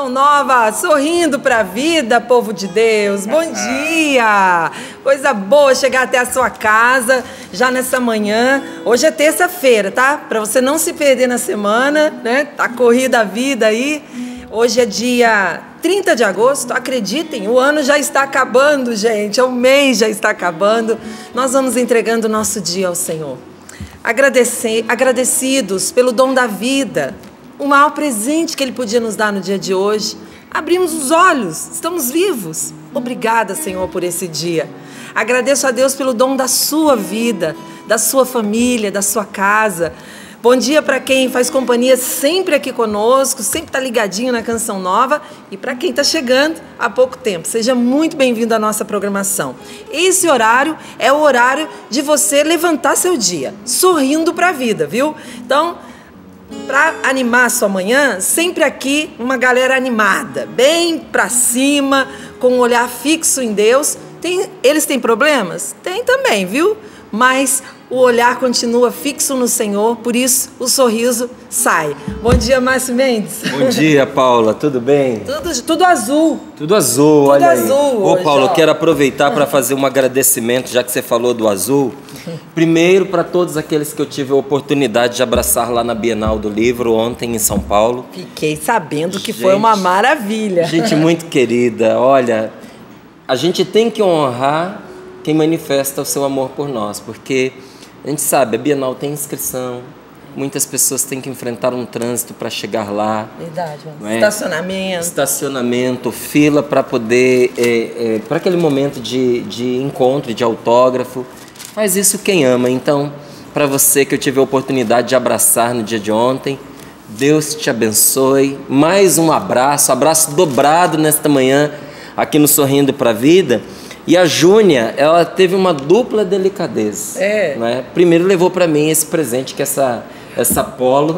Canção Nova, sorrindo para a vida, povo de Deus. Bom dia! Coisa boa chegar até a sua casa já nessa manhã. Hoje é terça-feira, tá? Para você não se perder na semana, né? Tá corrida a vida aí. Hoje é dia 30 de agosto, acreditem, o ano já está acabando, gente. O mês já está acabando. Nós vamos entregando o nosso dia ao Senhor. Agradecidos pelo dom da vida, o maior presente que Ele podia nos dar no dia de hoje. Abrimos os olhos, estamos vivos. Obrigada, Senhor, por esse dia. Agradeço a Deus pelo dom da sua vida, da sua família, da sua casa. Bom dia para quem faz companhia sempre aqui conosco, sempre está ligadinho na Canção Nova, e para quem está chegando há pouco tempo. Seja muito bem-vindo à nossa programação. Esse horário é o horário de você levantar seu dia, sorrindo para a vida, viu? Então, para animar a sua manhã, sempre aqui uma galera animada, bem para cima, com um olhar fixo em Deus. Eles têm problemas? Tem também, viu? Mas o olhar continua fixo no Senhor, por isso o sorriso sai. Bom dia, Márcio Mendes. Bom dia, Paula, tudo bem? Tudo azul. Tudo azul, olha aí. Tudo azul hoje, Paula, ó. eu quero aproveitar para fazer um agradecimento, já que você falou do azul. Primeiro, para todos aqueles que eu tive a oportunidade de abraçar lá na Bienal do Livro, ontem em São Paulo. Fiquei sabendo que foi uma maravilha. Gente muito querida, olha, a gente tem que honrar quem manifesta o seu amor por nós, porque a gente sabe, a Bienal tem inscrição, muitas pessoas têm que enfrentar um trânsito para chegar lá. Verdade, não é? Estacionamento, fila para poder, para aquele momento de encontro, de autógrafo. Faz isso quem ama. Então, para você que eu tive a oportunidade de abraçar no dia de ontem, Deus te abençoe. Mais um abraço dobrado nesta manhã aqui no Sorrindo para a Vida. E a Júnia, ela teve uma dupla delicadeza. Né? Primeiro levou para mim esse presente, que é essa polo.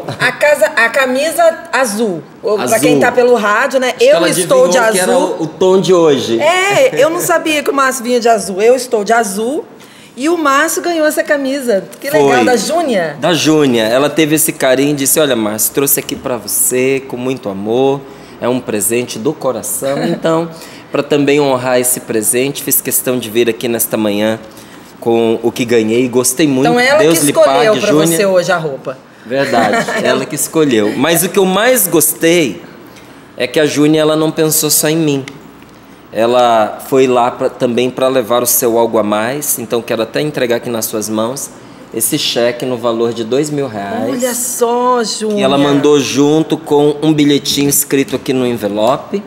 A camisa azul. Para quem tá pelo rádio, né? Eu estou de azul. Que era o tom de hoje. Eu não sabia que o Márcio vinha de azul. Eu estou de azul. E o Márcio ganhou essa camisa. Que legal, da Júnia. Da Júnia. Ela teve esse carinho e disse: olha, Márcio, trouxe aqui para você com muito amor. É um presente do coração. Então, para também honrar esse presente, fiz questão de vir aqui nesta manhã com o que ganhei. Gostei muito. Então ela Deus que lhe pague, escolheu para Júnia. você hoje a roupa. Verdade, ela que escolheu. Mas o que eu mais gostei é que a Júnia, ela não pensou só em mim. Ela foi lá também para levar o seu algo a mais. Então quero até entregar aqui nas suas mãos esse cheque no valor de R$2.000. Olha só, Júnia. E ela mandou junto com um bilhetinho escrito aqui no envelope,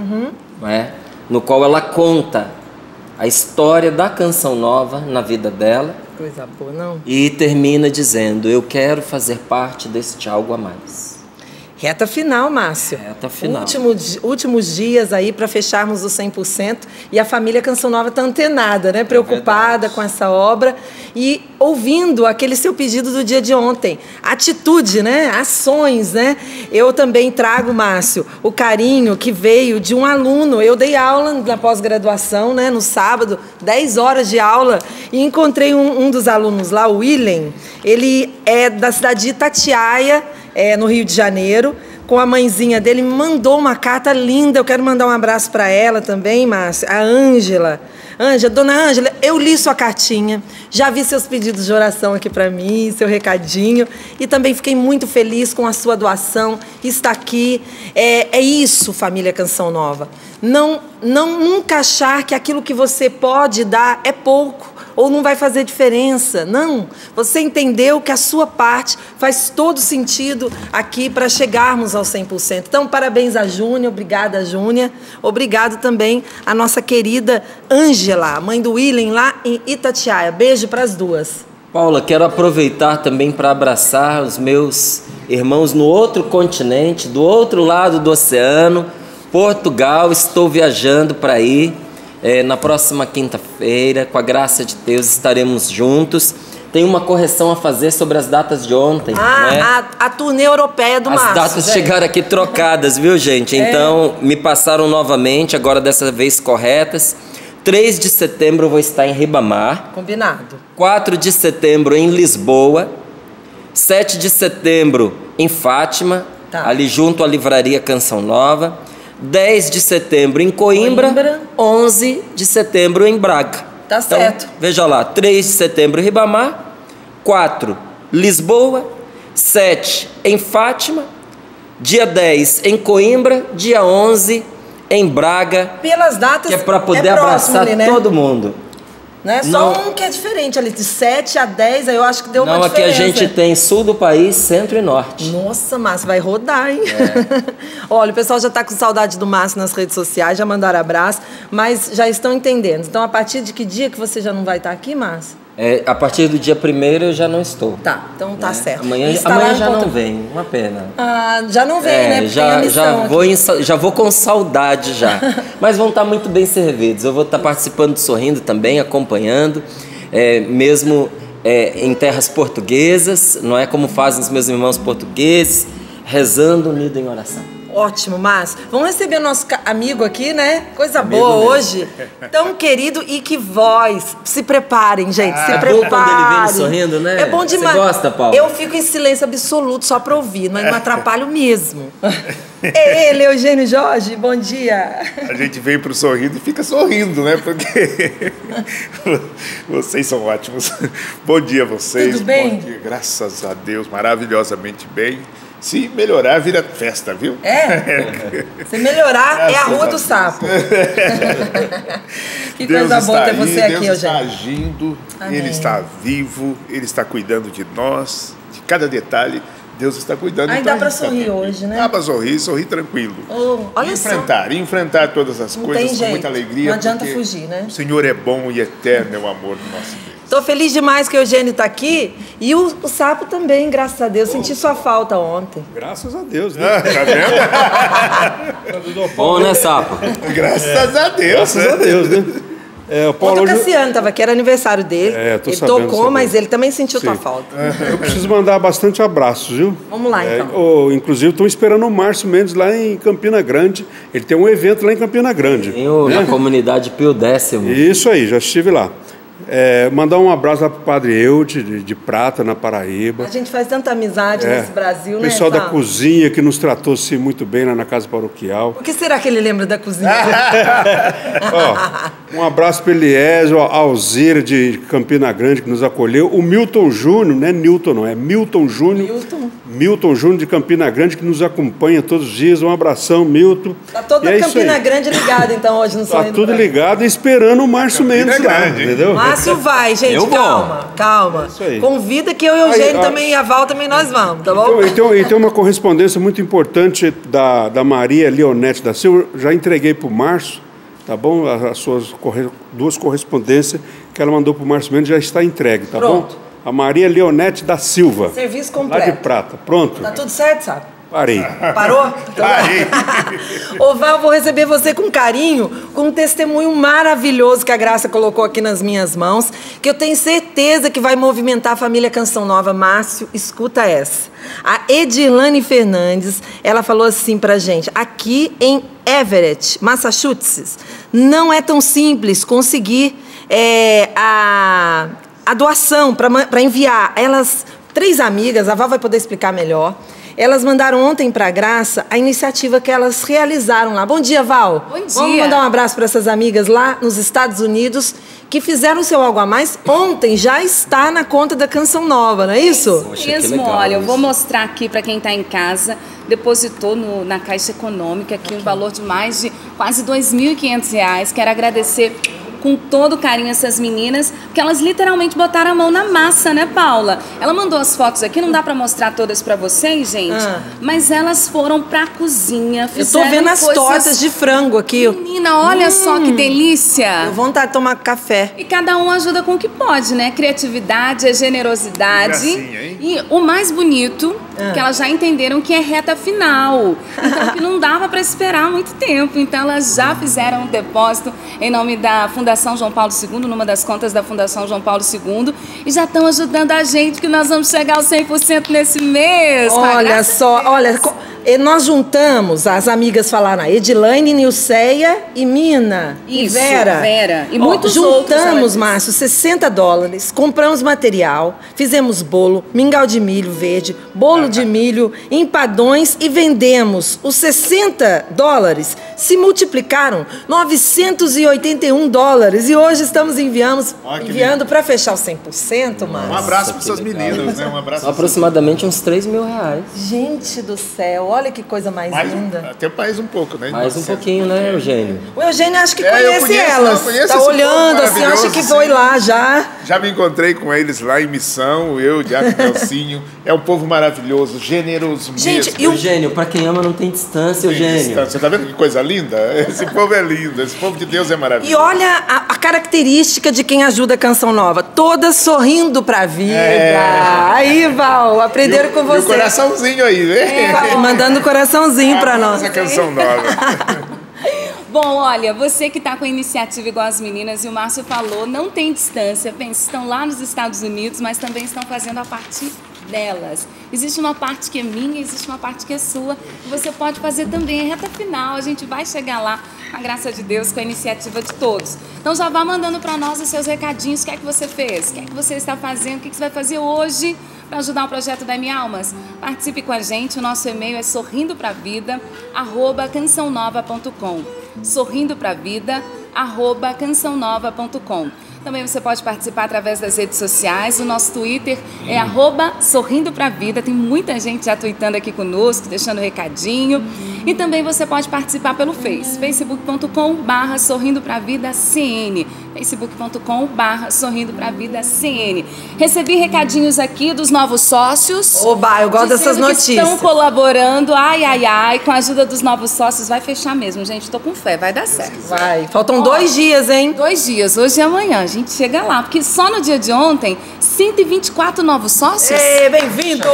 no qual ela conta a história da Canção Nova na vida dela. Coisa boa, não? E termina dizendo: eu quero fazer parte deste algo a mais. Reta final, Márcio. Reta final. Últimos dias aí para fecharmos o 100%. E a família Canção Nova está antenada, né? Preocupada com essa obra. E ouvindo aquele seu pedido do dia de ontem. Atitude, né? Ações, né? Eu também trago, Márcio, o carinho que veio de um aluno. Eu dei aula na pós-graduação, né? No sábado, 10 horas de aula. E encontrei um dos alunos lá, o Willen. Ele é da cidade de Itatiaia, no Rio de Janeiro, com a mãezinha dele, me mandou uma carta linda. Eu quero mandar um abraço para ela também, Márcia, a Ângela. Dona Ângela, eu li sua cartinha, já vi seus pedidos de oração aqui para mim, seu recadinho, e também fiquei muito feliz com a sua doação, está aqui. É isso, família Canção Nova. Não nunca achar que aquilo que você pode dar é pouco, ou não vai fazer diferença. Não, você entendeu que a sua parte faz todo sentido aqui para chegarmos ao 100%. Então, parabéns a Júnia, obrigada, Júnia. Obrigado também a nossa querida Ângela, mãe do Willen, lá em Itatiaia. Beijo para as duas. Paula, quero aproveitar também para abraçar os meus irmãos no outro continente, do outro lado do oceano, Portugal. Estou viajando para ir. Na próxima quinta-feira, com a graça de Deus, estaremos juntos. Tem uma correção a fazer sobre as datas de ontem. Né? A turnê europeia do Márcio. As datas chegaram aqui trocadas, viu, gente? Então, me passaram novamente, agora dessa vez corretas. 3 de setembro eu vou estar em Ribamar. Combinado. 4 de setembro em Lisboa. 7 de setembro em Fátima, ali junto à Livraria Canção Nova. 10 de setembro em Coimbra, 11 de setembro em Braga. Tá certo. Então, veja lá, 3 de setembro em Ribamar, 4 Lisboa, 7 em Fátima, dia 10 em Coimbra, dia 11 em Braga. Pelas datas, que é para poder abraçar ali, né? Todo mundo. Né? Só um que é diferente ali, de 7 a 10, aí eu acho que deu uma diferença. Não, aqui a gente tem sul do país, centro e norte. Nossa, Márcio, vai rodar, hein? Olha, o pessoal já está com saudade do Márcio nas redes sociais, já mandaram abraço, mas já estão entendendo. Então, a partir de que dia que você já não vai estar aqui, Márcio? A partir do dia 1º eu já não estou. Tá, então tá certo. Amanhã já não vem, uma pena. Ah, já não vem, né? Já vou com saudade já. Mas vão estar muito bem servidos. Eu vou estar participando do Sorrindo também, acompanhando, mesmo em terras portuguesas, não é como fazem os meus irmãos portugueses, rezando unido em oração. Ótimo, Márcio. Vamos receber o nosso amigo aqui, né? Coisa boa hoje. Tão querido e que voz. Se preparem, gente. Se preparem. É bom quando ele vem sorrindo, né? É bom demais. Você gosta, Paulo? Eu fico em silêncio absoluto só pra ouvir, mas não atrapalho mesmo. É ele, Eugênio Jorge. Bom dia. A gente vem pro Sorrindo e fica sorrindo, né? Porque vocês são ótimos. Bom dia a vocês. Tudo bem? Bom dia. Graças a Deus, maravilhosamente bem. Se melhorar, vira festa, viu? Se melhorar, é a Rua do Sapo. Que Deus coisa boa ter aí, você aqui, Deus Eugênio. está agindo, Amém. Ele está vivo, Ele está cuidando de nós, de cada detalhe. Deus está cuidando. Aí então dá para sorrir hoje, né? Dá para sorrir tranquilo. Olha enfrentar todas as coisas com muita alegria. Não adianta fugir, né? O Senhor é bom e eterno é o amor do nosso Deus. Tô feliz demais que o Eugênio tá aqui e o Sapo também, graças a Deus. Senti sua falta ontem. Graças a Deus, né? Tá vendo? Bom, né, Sapo? Graças a Deus. Graças a Deus, né? O Paulo Cassiano estava aqui, era aniversário dele. Ele tocou, mas ele também sentiu tua falta. Eu preciso mandar bastante abraços, viu? Vamos lá, então. Inclusive, estou esperando o Márcio Mendes lá em Campina Grande. Ele tem um evento lá em Campina Grande. Na comunidade Pio Décimo. Isso aí, já estive lá. Mandar um abraço lá para o Padre Eude, de Prata, na Paraíba. A gente faz tanta amizade nesse Brasil, né? O pessoal da cozinha que nos tratou-se muito bem lá na casa paroquial. Por que será que ele lembra da cozinha? Um abraço para Eliésio, Alzira de Campina Grande, que nos acolheu. O Milton Júnior, não é Newton, não, é Milton Júnior. Milton Júnior de Campina Grande, que nos acompanha todos os dias. Um abração, Milton. Tá toda Campina Grande ligada, então, hoje no Sorrindo. Tá tudo ligado e esperando o Márcio Mendes lá, entendeu? Márcio vai, gente, calma. Convida que eu e o Eugênio também e a Val também nós vamos, tá bom? E tem uma correspondência muito importante da Maria Leonete da Silva. Já entreguei para o Márcio, tá bom? As suas duas correspondências que ela mandou para o Márcio Mendes já está entregue, tá bom? A Maria Leonete da Silva. Serviço completo. Lá de Prata. Pronto. Tá tudo certo, sabe? Parei. Parou? Parei. Ô Val, vou receber você com carinho, com um testemunho maravilhoso que a Graça colocou aqui nas minhas mãos, que eu tenho certeza que vai movimentar a família Canção Nova. Márcio, escuta essa. A Edirlane Fernandes, ela falou assim pra gente: aqui em Everett, Massachusetts, não é tão simples conseguir a doação para enviar. Elas, 3 amigas, a Val vai poder explicar melhor. Elas mandaram ontem para a Graça a iniciativa que elas realizaram lá. Bom dia, Val. Bom dia. Vamos mandar um abraço para essas amigas lá nos Estados Unidos que fizeram o seu algo a mais. Ontem já está na conta da Canção Nova, não é isso? Poxa, mesmo, olha, eu vou mostrar aqui para quem está em casa. Depositou na Caixa Econômica aqui um valor de mais de quase R$ 2.500. Quero agradecer com todo carinho essas meninas, porque elas literalmente botaram a mão na massa, né, Paula? Ela mandou as fotos aqui, não dá pra mostrar todas pra vocês, gente, mas elas foram pra cozinha, fizeram Eu tô vendo as tortas de frango aqui. Menina, olha só que delícia! Eu vou vontade de tomar café. E cada um ajuda com o que pode, né? Criatividade, a generosidade. Gracinha, hein? E o mais bonito, que elas já entenderam que é reta final. Então, que não dava pra esperar muito tempo. Então, elas já fizeram um depósito em nome da Fundação João Paulo II, numa das contas da Fundação João Paulo II, e já estão ajudando a gente, que nós vamos chegar aos 100% nesse mês. Olha só, olha, E nós juntamos, as amigas falaram, a Edilaine, Nilceia e Mina. Isso, e Vera. Vera. E Ó, muitos outros, juntamos, ela Márcio, $60, compramos material, fizemos bolo, mingau de milho verde, bolo de milho, empadões e vendemos. Os $60 se multiplicaram $981 e hoje estamos enviando para fechar os 100%, Márcio. Um abraço para essas meninas, né? Um abraço. São aproximadamente uns R$3.000. Gente do céu, olha que coisa mais linda. Até mais um pouco, né? Mais um pouquinho, né, Eugênio? O Eugênio acho que eu conhece conheço, elas. conheço Tá esse olhando povo assim, acha que maravilhoso, foi sim. lá já. Já me encontrei com eles lá em Missão, eu, Diácono Nelsinho. É um povo maravilhoso, generoso Gente, mesmo. e o- Eugênio, pra quem ama não tem distância, Eugênio. Você tá vendo que coisa linda? Esse povo é lindo, esse povo de Deus é maravilhoso. E olha a característica de quem ajuda a Canção Nova. Todas sorrindo pra vida. Aí, Val, aprenderam com E o você. coraçãozinho aí, né? Mandando coraçãozinho pra nós. Essa canção nova. Bom, olha, você que está com a iniciativa igual as meninas, e o Márcio falou, não tem distância. Pensa, estão lá nos Estados Unidos, mas também estão fazendo a parte delas. Existe uma parte que é minha, existe uma parte que é sua, e você pode fazer também. É reta final, a gente vai chegar lá, com a graça de Deus, com a iniciativa de todos. Então já vá mandando para nós os seus recadinhos, o que é que você fez, o que é que você está fazendo, o que você vai fazer hoje para ajudar o projeto da M-Almas. Participe com a gente, o nosso e-mail é sorrindopravida@cançãonova.com. sorrindopravida@cançãonova.com. Também você pode participar através das redes sociais. O nosso Twitter é @sorrindopravida. Tem muita gente já tweetando aqui conosco, deixando recadinho. E também você pode participar pelo facebook.com/sorrindopravidacn. facebook.com/sorrindopravidacn. Recebi recadinhos aqui dos novos sócios. Oba, eu gosto dessas dizendo que notícias. estão colaborando, com a ajuda dos novos sócios. Vai fechar mesmo, gente. Tô com fé, vai dar certo. Vai. Faltam 2 dias, hein? 2 dias, hoje e amanhã, a gente chega lá. Porque só no dia de ontem, 124 novos sócios. Ei, bem-vindo!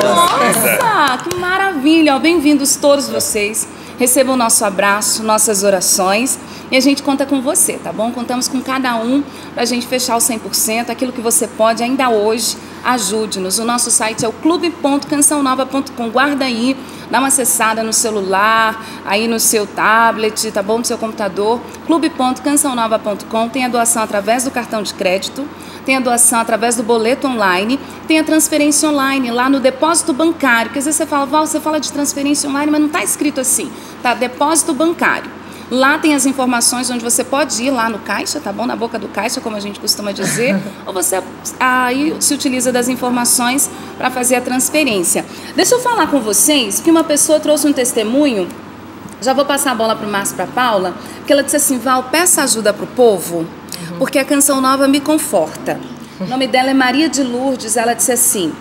Nossa, que maravilha! Ó, bem-vindos todos vocês. Recebam o nosso abraço, nossas orações. E a gente conta com você, tá bom? Contamos com cada um pra gente fechar o 100%. Aquilo que você pode, ainda hoje, ajude-nos. O nosso site é o clube.cançãonova.com. Guarda aí, dá uma acessada no celular, aí no seu tablet, tá bom? No seu computador. clube.cançãonova.com. Tem a doação através do cartão de crédito. Tem a doação através do boleto online, tem a transferência online lá no depósito bancário, porque às vezes você fala, Val, você fala de transferência online, mas não está escrito assim, tá? Depósito bancário. Lá tem as informações onde você pode ir lá no caixa, tá bom? Na boca do caixa, como a gente costuma dizer, ou você aí se utiliza das informações para fazer a transferência. Deixa eu falar com vocês que uma pessoa trouxe um testemunho, já vou passar a bola para o Márcio e para a Paula, porque ela disse assim, Val, peça ajuda para o povo, porque a Canção Nova me conforta. O nome dela é Maria de Lourdes. Ela disse assim,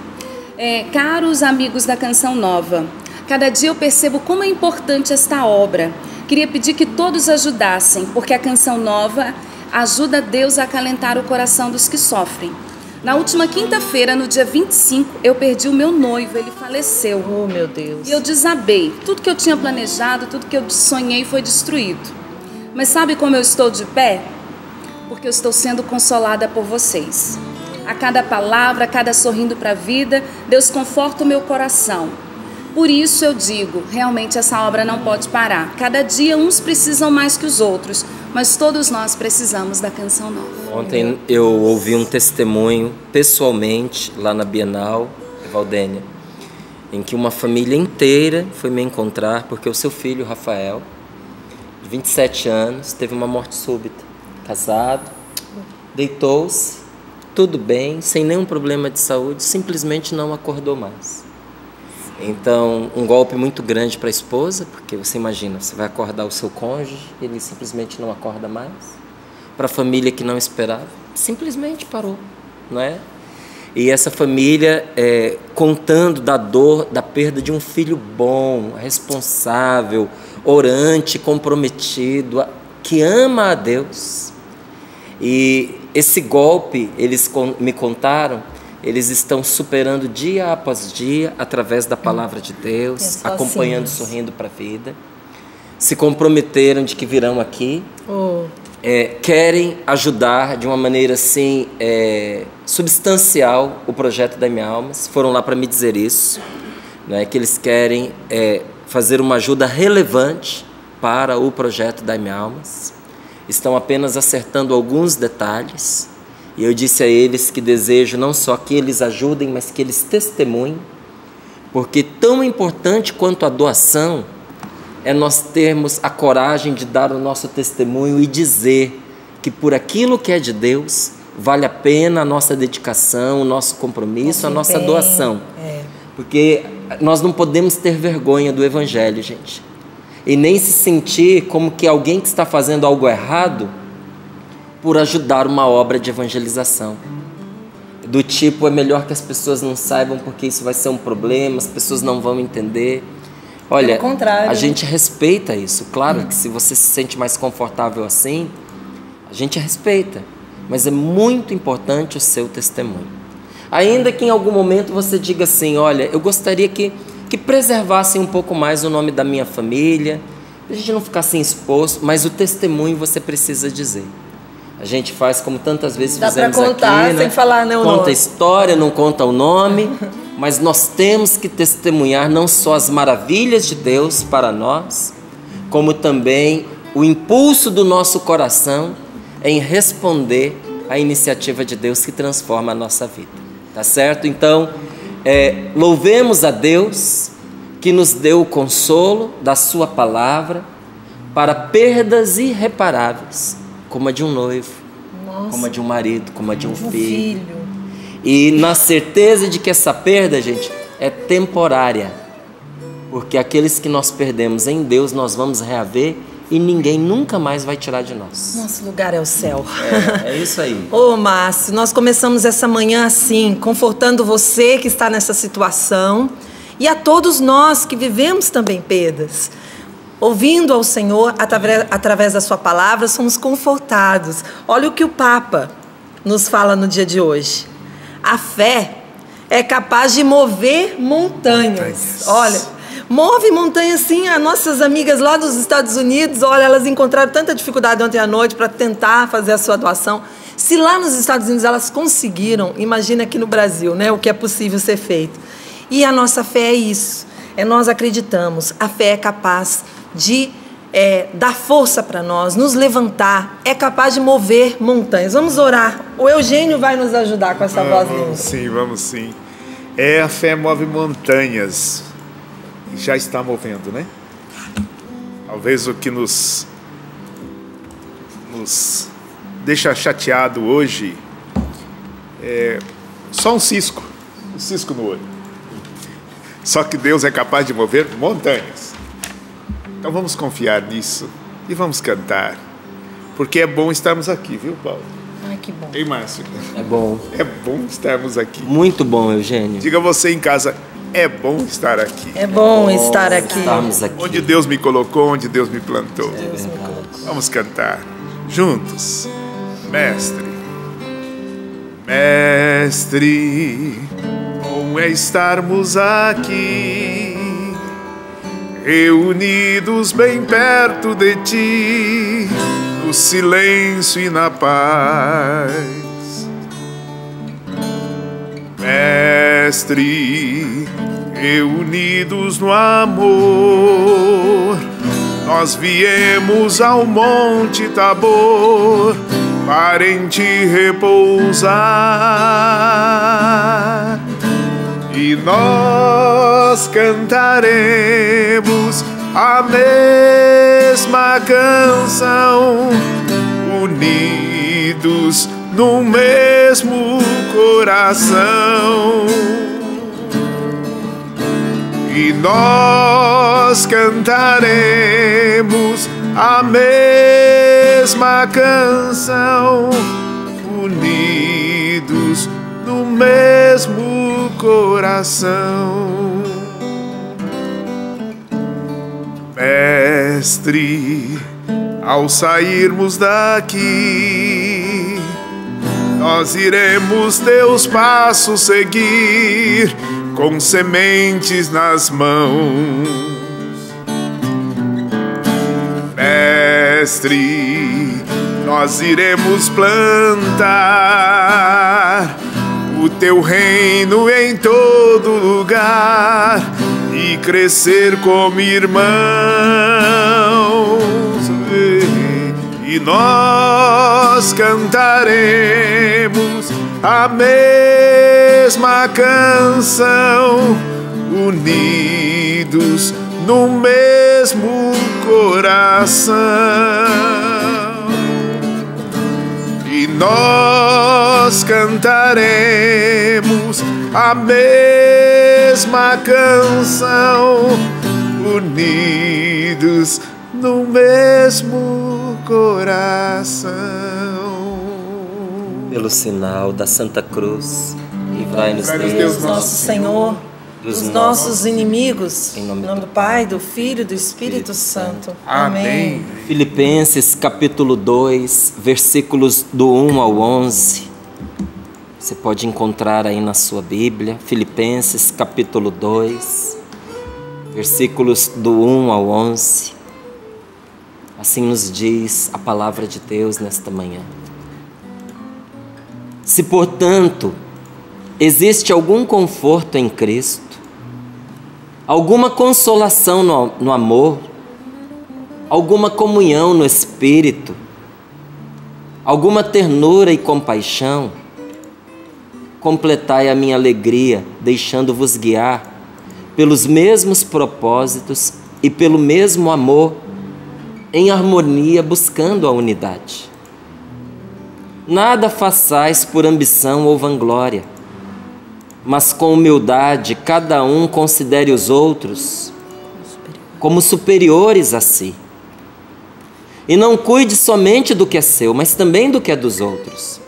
caros amigos da Canção Nova, cada dia eu percebo como é importante esta obra. Queria pedir que todos ajudassem, porque a Canção Nova ajuda Deus a acalentar o coração dos que sofrem. Na última quinta-feira, no dia 25, eu perdi o meu noivo, ele faleceu. Oh, meu Deus. E eu desabei. Tudo que eu tinha planejado, tudo que eu sonhei foi destruído. Mas sabe como eu estou de pé? Porque eu estou sendo consolada por vocês. A cada palavra, a cada sorrindo para a vida, Deus conforta o meu coração. Por isso eu digo, realmente essa obra não pode parar. Cada dia uns precisam mais que os outros, mas todos nós precisamos da Canção Nova. Ontem eu ouvi um testemunho pessoalmente lá na Bienal, Valdênia, em que uma família inteira foi me encontrar porque o seu filho, Rafael, de 27 anos, teve uma morte súbita. Casado, deitou-se, tudo bem, sem nenhum problema de saúde, simplesmente não acordou mais. Então, um golpe muito grande para a esposa, porque você imagina, você vai acordar o seu cônjuge, ele simplesmente não acorda mais. Para a família que não esperava, simplesmente parou, não é? E essa família contando da dor, da perda de um filho bom, responsável, orante, comprometido, que ama a Deus. E esse golpe, eles me contaram, eles estão superando dia após dia, através da palavra de Deus, acompanhando, sorrindo para a vida. Se comprometeram de que virão aqui, querem ajudar de uma maneira assim, substancial o projeto da M-Almas. Foram lá para me dizer isso, né, que eles querem fazer uma ajuda relevante para o projeto Dai-me Almas. Estão apenas acertando alguns detalhes. E eu disse a eles que desejo não só que eles ajudem, mas que eles testemunhem. Porque tão importante quanto a doação é nós termos a coragem de dar o nosso testemunho e dizer que por aquilo que é de Deus, vale a pena a nossa dedicação, o nosso compromisso, a nossa doação. Porque nós não podemos ter vergonha do Evangelho, gente. E nem se sentir como que alguém que está fazendo algo errado por ajudar uma obra de evangelização. Do tipo, é melhor que as pessoas não saibam porque isso vai ser um problema, as pessoas não vão entender. Olha, pelo contrário, a gente respeita isso. Claro que se você se sente mais confortável assim, a gente respeita. Mas é muito importante o seu testemunho. Ainda que em algum momento você diga assim, olha, eu gostaria que preservassem um pouco mais o nome da minha família, a gente não ficar assim exposto, mas o testemunho você precisa dizer. A gente faz como tantas vezes fizemos aqui, né? Dá pra contar sem falar, né, o nome. Conta a história, não conta o nome, mas nós temos que testemunhar não só as maravilhas de Deus para nós, como também o impulso do nosso coração em responder à iniciativa de Deus que transforma a nossa vida. Tá certo? Então, louvemos a Deus que nos deu o consolo da sua palavra para perdas irreparáveis, como a de um noivo, como a de um marido, como a de um filho. E na certeza de que essa perda, gente, é temporária, porque aqueles que nós perdemos em Deus, nós vamos reaver e ninguém nunca mais vai tirar de nós. Nosso lugar é o céu. É isso aí. Ô, Márcio, nós começamos essa manhã assim, confortando você que está nessa situação e a todos nós que vivemos também perdas. Ouvindo ao Senhor, através da sua palavra, somos confortados. Olha o que o Papa nos fala no dia de hoje. A fé é capaz de mover montanhas. Olha, move montanhas sim. As nossas amigas lá dos Estados Unidos, olha, elas encontraram tanta dificuldade ontem à noite para tentar fazer a sua doação. Se lá nos Estados Unidos elas conseguiram, imagina aqui no Brasil, né, o que é possível ser feito. E a nossa fé é isso. Nós acreditamos. A fé é capaz de dar força para nós, nos levantar, é capaz de mover montanhas. Vamos orar. O Eugênio vai nos ajudar com essa voz linda. Vamos sim, vamos sim. A fé move montanhas. Já está movendo, né? Talvez o que nos deixa chateado hoje é só um cisco no olho. Só que Deus é capaz de mover montanhas. Então vamos confiar nisso e vamos cantar, porque é bom estarmos aqui, viu, Paulo? Ai, que bom. Ei, Márcio? É bom. É bom estarmos aqui. Muito bom, Eugênio. Diga você em casa, é bom estar aqui. É bom estar aqui. Estamos aqui. Onde Deus me colocou, onde Deus me plantou. Deus me colocou. Vamos cantar juntos. Mestre, Mestre, bom é estarmos aqui, reunidos bem perto de ti, no silêncio e na paz. Mestre, reunidos no amor, nós viemos ao Monte Tabor para em ti repousar. E nós cantaremos a mesma canção, unidos no mesmo coração. E nós cantaremos a mesma canção, unidos no mesmo coração. Mestre, ao sairmos daqui, nós iremos teus passos seguir, com sementes nas mãos. Mestre, nós iremos plantar o teu reino em todo lugar e crescer como irmãos. E nós cantaremos a mesma canção, unidos no mesmo coração. E nós cantaremos a mesma canção, unidos no mesmo coração. Pelo sinal da Santa Cruz, livrai-nos Deus nosso Senhor dos nossos inimigos, em nome do Pai, do Filho e do Espírito Santo. Amém. Filipenses capítulo 2, versículos do 1 ao 11. Você pode encontrar aí na sua Bíblia. Filipenses capítulo 2, versículos do 1 ao 11. Assim nos diz a palavra de Deus nesta manhã. Se, portanto, existe algum conforto em Cristo, alguma consolação no amor, alguma comunhão no Espírito, alguma ternura e compaixão, completai a minha alegria, deixando-vos guiar pelos mesmos propósitos e pelo mesmo amor, em harmonia, buscando a unidade. Nada façais por ambição ou vanglória, mas com humildade cada um considere os outros como superiores a si. E não cuide somente do que é seu, mas também do que é dos outros.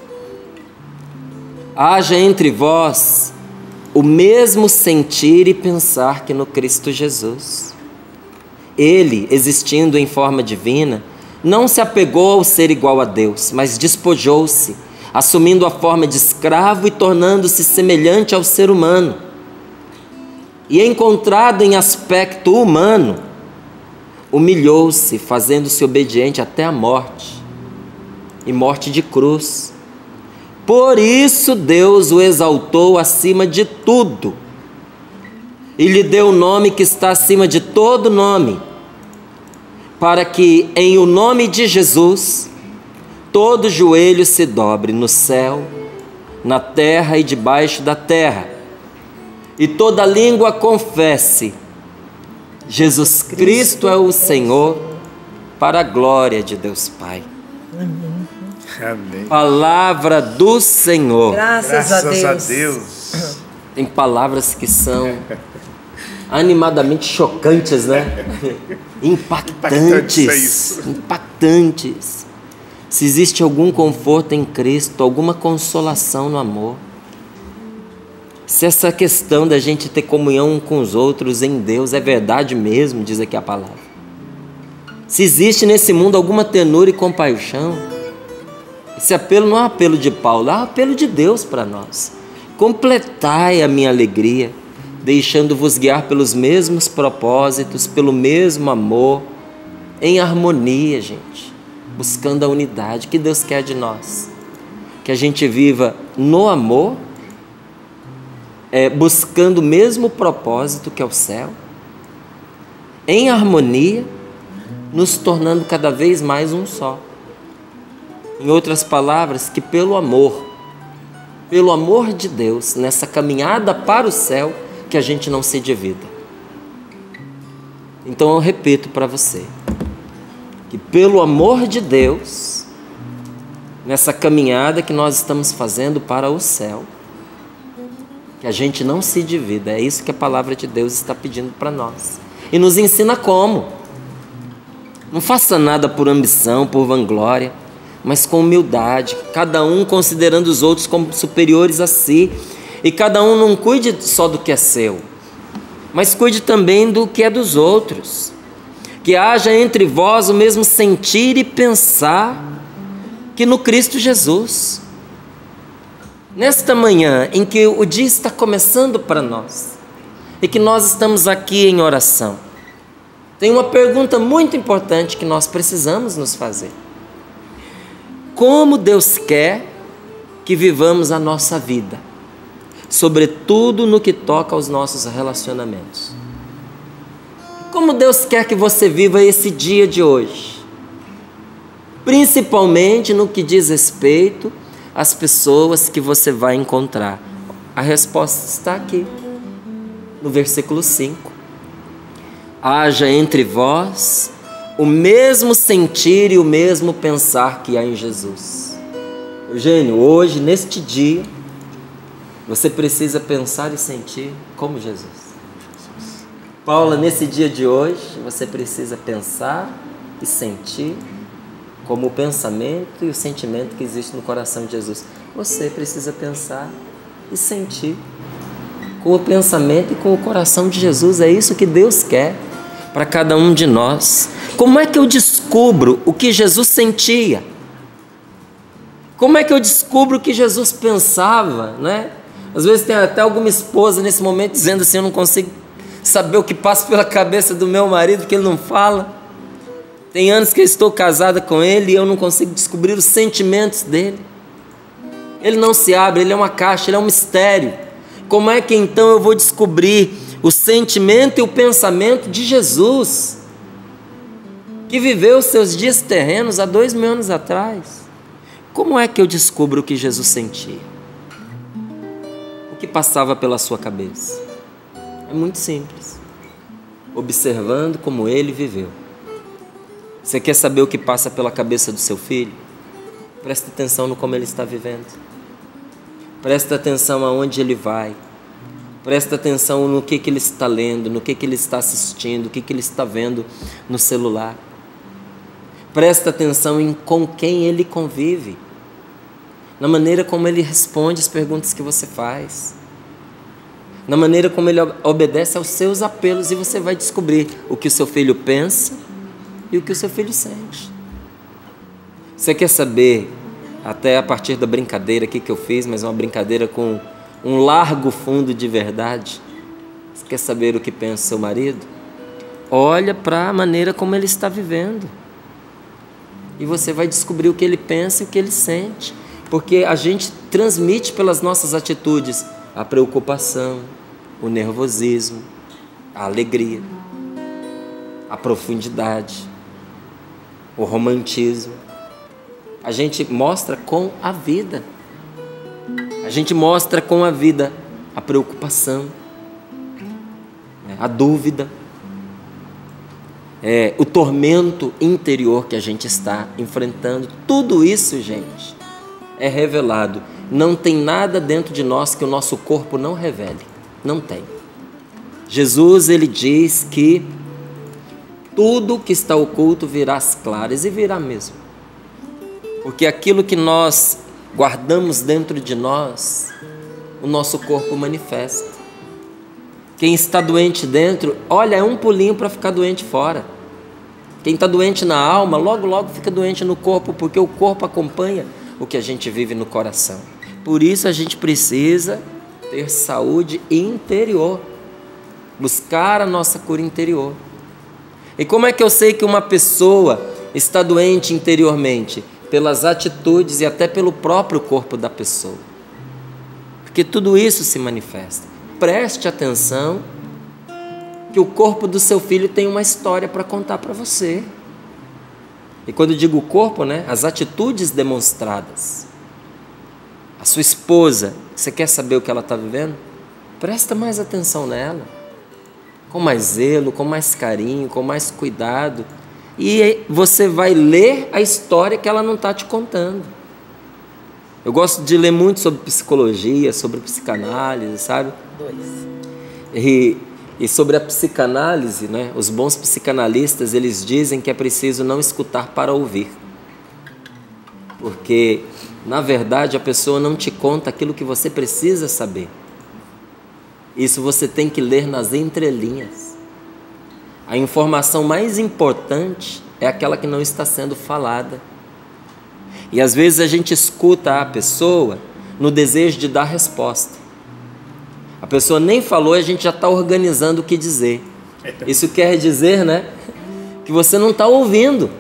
Haja entre vós o mesmo sentir e pensar que no Cristo Jesus. Ele, existindo em forma divina, não se apegou ao ser igual a Deus, mas despojou-se, assumindo a forma de escravo e tornando-se semelhante ao ser humano. E encontrado em aspecto humano, humilhou-se, fazendo-se obediente até a morte, e morte de cruz. Por isso Deus o exaltou acima de tudo, e lhe deu o nome que está acima de todo nome, para que em o nome de Jesus todo joelho se dobre no céu, na terra e debaixo da terra, e toda língua confesse: Jesus Cristo é o Senhor, para a glória de Deus Pai. Amém. Palavra do Senhor. Graças a Deus. Tem palavras que são animadamente chocantes, né? Impactantes. Impactantes. Se existe algum conforto em Cristo, alguma consolação no amor, se essa questão da gente ter comunhão com os outros em Deus é verdade mesmo, diz aqui a palavra. Se existe nesse mundo alguma ternura e compaixão, esse apelo não é um apelo de Paulo, é um apelo de Deus para nós. Completai a minha alegria, deixando-vos guiar pelos mesmos propósitos, pelo mesmo amor, em harmonia, gente, buscando a unidade que Deus quer de nós. Que a gente viva no amor, buscando o mesmo propósito que é o céu, em harmonia, nos tornando cada vez mais um só. Em outras palavras, que pelo amor de Deus, nessa caminhada para o céu, que a gente não se divida. Então eu repito para você, que pelo amor de Deus, nessa caminhada que nós estamos fazendo para o céu, que a gente não se divida. É isso que a palavra de Deus está pedindo para nós. E nos ensina como. Não faça nada por ambição, por vanglória, mas com humildade, cada um considerando os outros como superiores a si. E cada um não cuide só do que é seu, mas cuide também do que é dos outros. Que haja entre vós o mesmo sentir e pensar que no Cristo Jesus. Nesta manhã em que o dia está começando para nós e que nós estamos aqui em oração, tem uma pergunta muito importante que nós precisamos nos fazer. Como Deus quer que vivamos a nossa vida, sobretudo no que toca aos nossos relacionamentos? Como Deus quer que você viva esse dia de hoje? Principalmente no que diz respeito às pessoas que você vai encontrar. A resposta está aqui, no versículo 5. Haja entre vós o mesmo sentir e o mesmo pensar que há em Jesus. Eugênio, hoje, neste dia, você precisa pensar e sentir como Jesus. Paula, nesse dia de hoje, você precisa pensar e sentir como o pensamento e o sentimento que existe no coração de Jesus. Você precisa pensar e sentir com o pensamento e com o coração de Jesus. É isso que Deus quer para cada um de nós. Como é que eu descubro o que Jesus sentia? Como é que eu descubro o que Jesus pensava, né? Às vezes tem até alguma esposa nesse momento dizendo assim: eu não consigo saber o que passa pela cabeça do meu marido, porque ele não fala. Tem anos que eu estou casada com ele e eu não consigo descobrir os sentimentos dele. Ele não se abre, ele é uma caixa, ele é um mistério. Como é que então eu vou descobrir o sentimento e o pensamento de Jesus, que viveu os seus dias terrenos há 2000 anos atrás? Como é que eu descubro o que Jesus sentia? O que passava pela sua cabeça? É muito simples. Observando como ele viveu. Você quer saber o que passa pela cabeça do seu filho? Presta atenção no como ele está vivendo. Presta atenção aonde ele vai. Presta atenção no que ele está lendo, no que ele está assistindo, o que ele está vendo no celular. Presta atenção em com quem ele convive, na maneira como ele responde as perguntas que você faz, na maneira como ele obedece aos seus apelos, e você vai descobrir o que o seu filho pensa e o que o seu filho sente. Você quer saber, até a partir da brincadeira aqui que eu fiz, mas uma brincadeira com um largo fundo de verdade, você quer saber o que pensa seu marido? Olha para a maneira como ele está vivendo, e você vai descobrir o que ele pensa e o que ele sente, porque a gente transmite pelas nossas atitudes a preocupação, o nervosismo, a alegria, a profundidade, o romantismo. A gente mostra com a vida. A gente mostra com a vida a preocupação, a dúvida, o tormento interior que a gente está enfrentando. Tudo isso, gente, é revelado. Não tem nada dentro de nós que o nosso corpo não revele. Não tem. Jesus, ele diz que tudo que está oculto virá às claras, e virá mesmo. Porque aquilo que nós guardamos dentro de nós, o nosso corpo manifesta. Quem está doente dentro, olha, é um pulinho para ficar doente fora. Quem está doente na alma, logo, logo fica doente no corpo, porque o corpo acompanha o que a gente vive no coração. Por isso a gente precisa ter saúde interior, buscar a nossa cura interior. E como é que eu sei que uma pessoa está doente interiormente? Pelas atitudes e até pelo próprio corpo da pessoa. Porque tudo isso se manifesta. Preste atenção que o corpo do seu filho tem uma história para contar para você. E quando eu digo o corpo, né, as atitudes demonstradas. A sua esposa, você quer saber o que ela está vivendo? Presta mais atenção nela. Com mais zelo, com mais carinho, com mais cuidado. E você vai ler a história que ela não está te contando. Eu gosto de ler muito sobre psicologia, sobre psicanálise, sabe? E sobre a psicanálise, né? Os bons psicanalistas, eles dizem que é preciso não escutar para ouvir. Porque, na verdade, a pessoa não te conta aquilo que você precisa saber. Isso você tem que ler nas entrelinhas. A informação mais importante é aquela que não está sendo falada. E às vezes a gente escuta a pessoa no desejo de dar resposta. A pessoa nem falou e a gente já está organizando o que dizer. Isso quer dizer, né, que você não está ouvindo.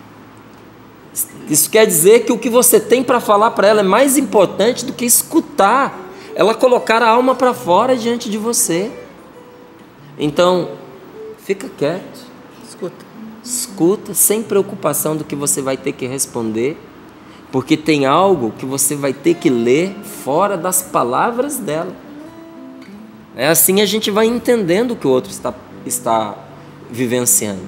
Isso quer dizer que o que você tem para falar para ela é mais importante do que escutar ela colocar a alma para fora diante de você. Então, fica quieto. Escuta. Escuta, sem preocupação do que você vai ter que responder, porque tem algo que você vai ter que ler fora das palavras dela. É assim a gente vai entendendo o que o outro está vivenciando.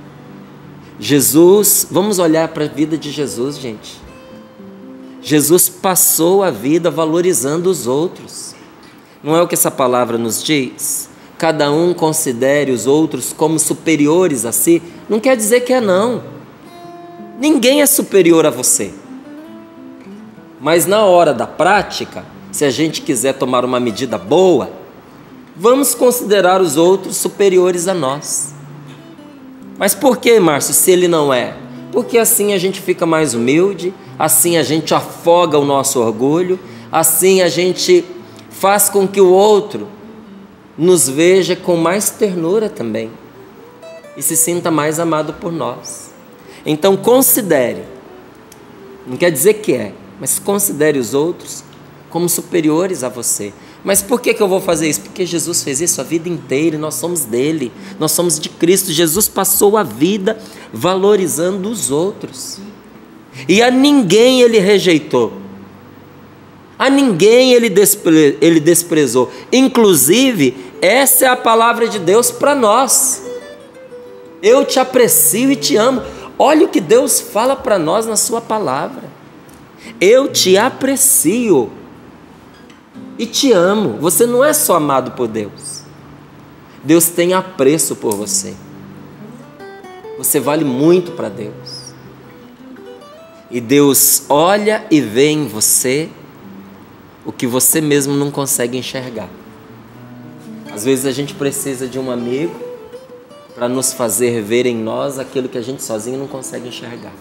Jesus, vamos olhar para a vida de Jesus, gente. Jesus passou a vida valorizando os outros. Não é o que essa palavra nos diz? Cada um considere os outros como superiores a si. Não quer dizer que é não. Ninguém é superior a você. Mas na hora da prática, se a gente quiser tomar uma medida boa, vamos considerar os outros superiores a nós. Mas por que, Márcio, se ele não é? Porque assim a gente fica mais humilde, assim a gente afoga o nosso orgulho, assim a gente faz com que o outro nos veja com mais ternura também e se sinta mais amado por nós. Então considere, não quer dizer que é, mas considere os outros como superiores a você. Mas por que eu vou fazer isso? Porque Jesus fez isso a vida inteira e nós somos dele, nós somos de Cristo. Jesus passou a vida valorizando os outros e a ninguém ele rejeitou, a ninguém ele desprezou. Inclusive, essa é a palavra de Deus para nós. Eu te aprecio e te amo. Olha o que Deus fala para nós na sua palavra. Eu te aprecio e te amo. Você não é só amado por Deus. Deus tem apreço por você. Você vale muito para Deus. E Deus olha e vê em você o que você mesmo não consegue enxergar. Às vezes a gente precisa de um amigo para nos fazer ver em nós aquilo que a gente sozinho não consegue enxergar.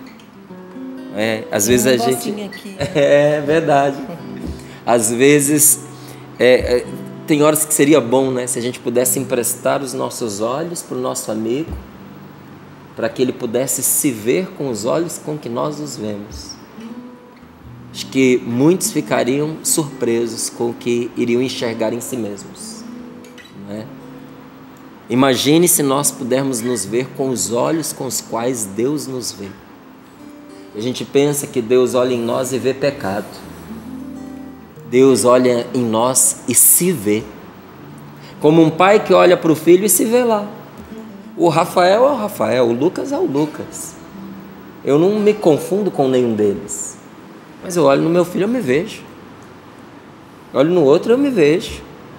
Às vezes a gente... É verdade. Às vezes, tem horas que seria bom, né, se a gente pudesse emprestar os nossos olhos para o nosso amigo, para que ele pudesse se ver com os olhos com que nós os vemos. Acho que muitos ficariam surpresos com o que iriam enxergar em si mesmos. Não é? Imagine se nós pudermos nos ver com os olhos com os quais Deus nos vê. A gente pensa que Deus olha em nós e vê pecado. Deus olha em nós e se vê. Como um pai que olha para o filho e se vê lá. O Rafael é o Rafael, o Lucas é o Lucas. Eu não me confundo com nenhum deles. Mas eu olho no meu filho e eu me vejo. Olho no outro e eu me vejo.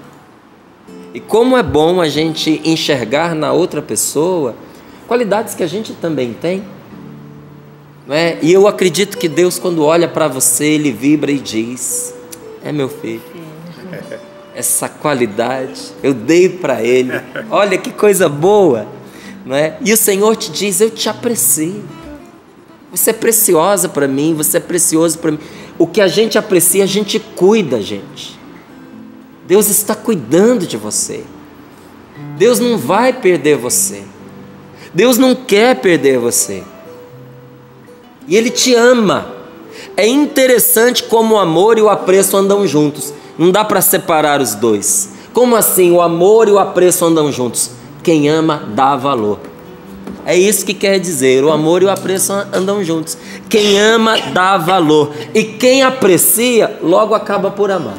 E como é bom a gente enxergar na outra pessoa qualidades que a gente também tem. Não é? E eu acredito que Deus, quando olha para você, Ele vibra e diz: é meu filho, essa qualidade eu dei para ele, olha que coisa boa, não é? E o Senhor te diz: eu te aprecio, você é preciosa para mim, você é precioso para mim. O que a gente aprecia, a gente cuida, gente. Deus está cuidando de você. Deus não vai perder você. Deus não quer perder você. E Ele te ama. É interessante como o amor e o apreço andam juntos. Não dá para separar os dois. Como assim o amor e o apreço andam juntos? Quem ama dá valor. É isso que quer dizer, o amor e o apreço andam juntos. Quem ama dá valor. E quem aprecia logo acaba por amar.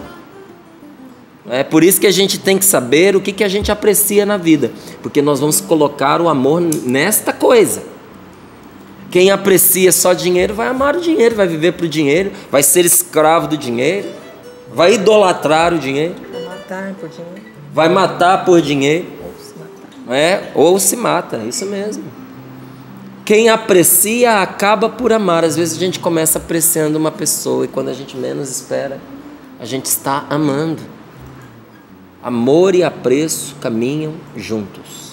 É por isso que a gente tem que saber o que a gente aprecia na vida. Porque nós vamos colocar o amor nesta coisa. Quem aprecia só dinheiro vai amar o dinheiro, vai viver para o dinheiro, vai ser escravo do dinheiro, vai idolatrar o dinheiro, vai matar por dinheiro, ou se mata, isso mesmo. Quem aprecia acaba por amar. Às vezes a gente começa apreciando uma pessoa e quando a gente menos espera, a gente está amando. Amor e apreço caminham juntos.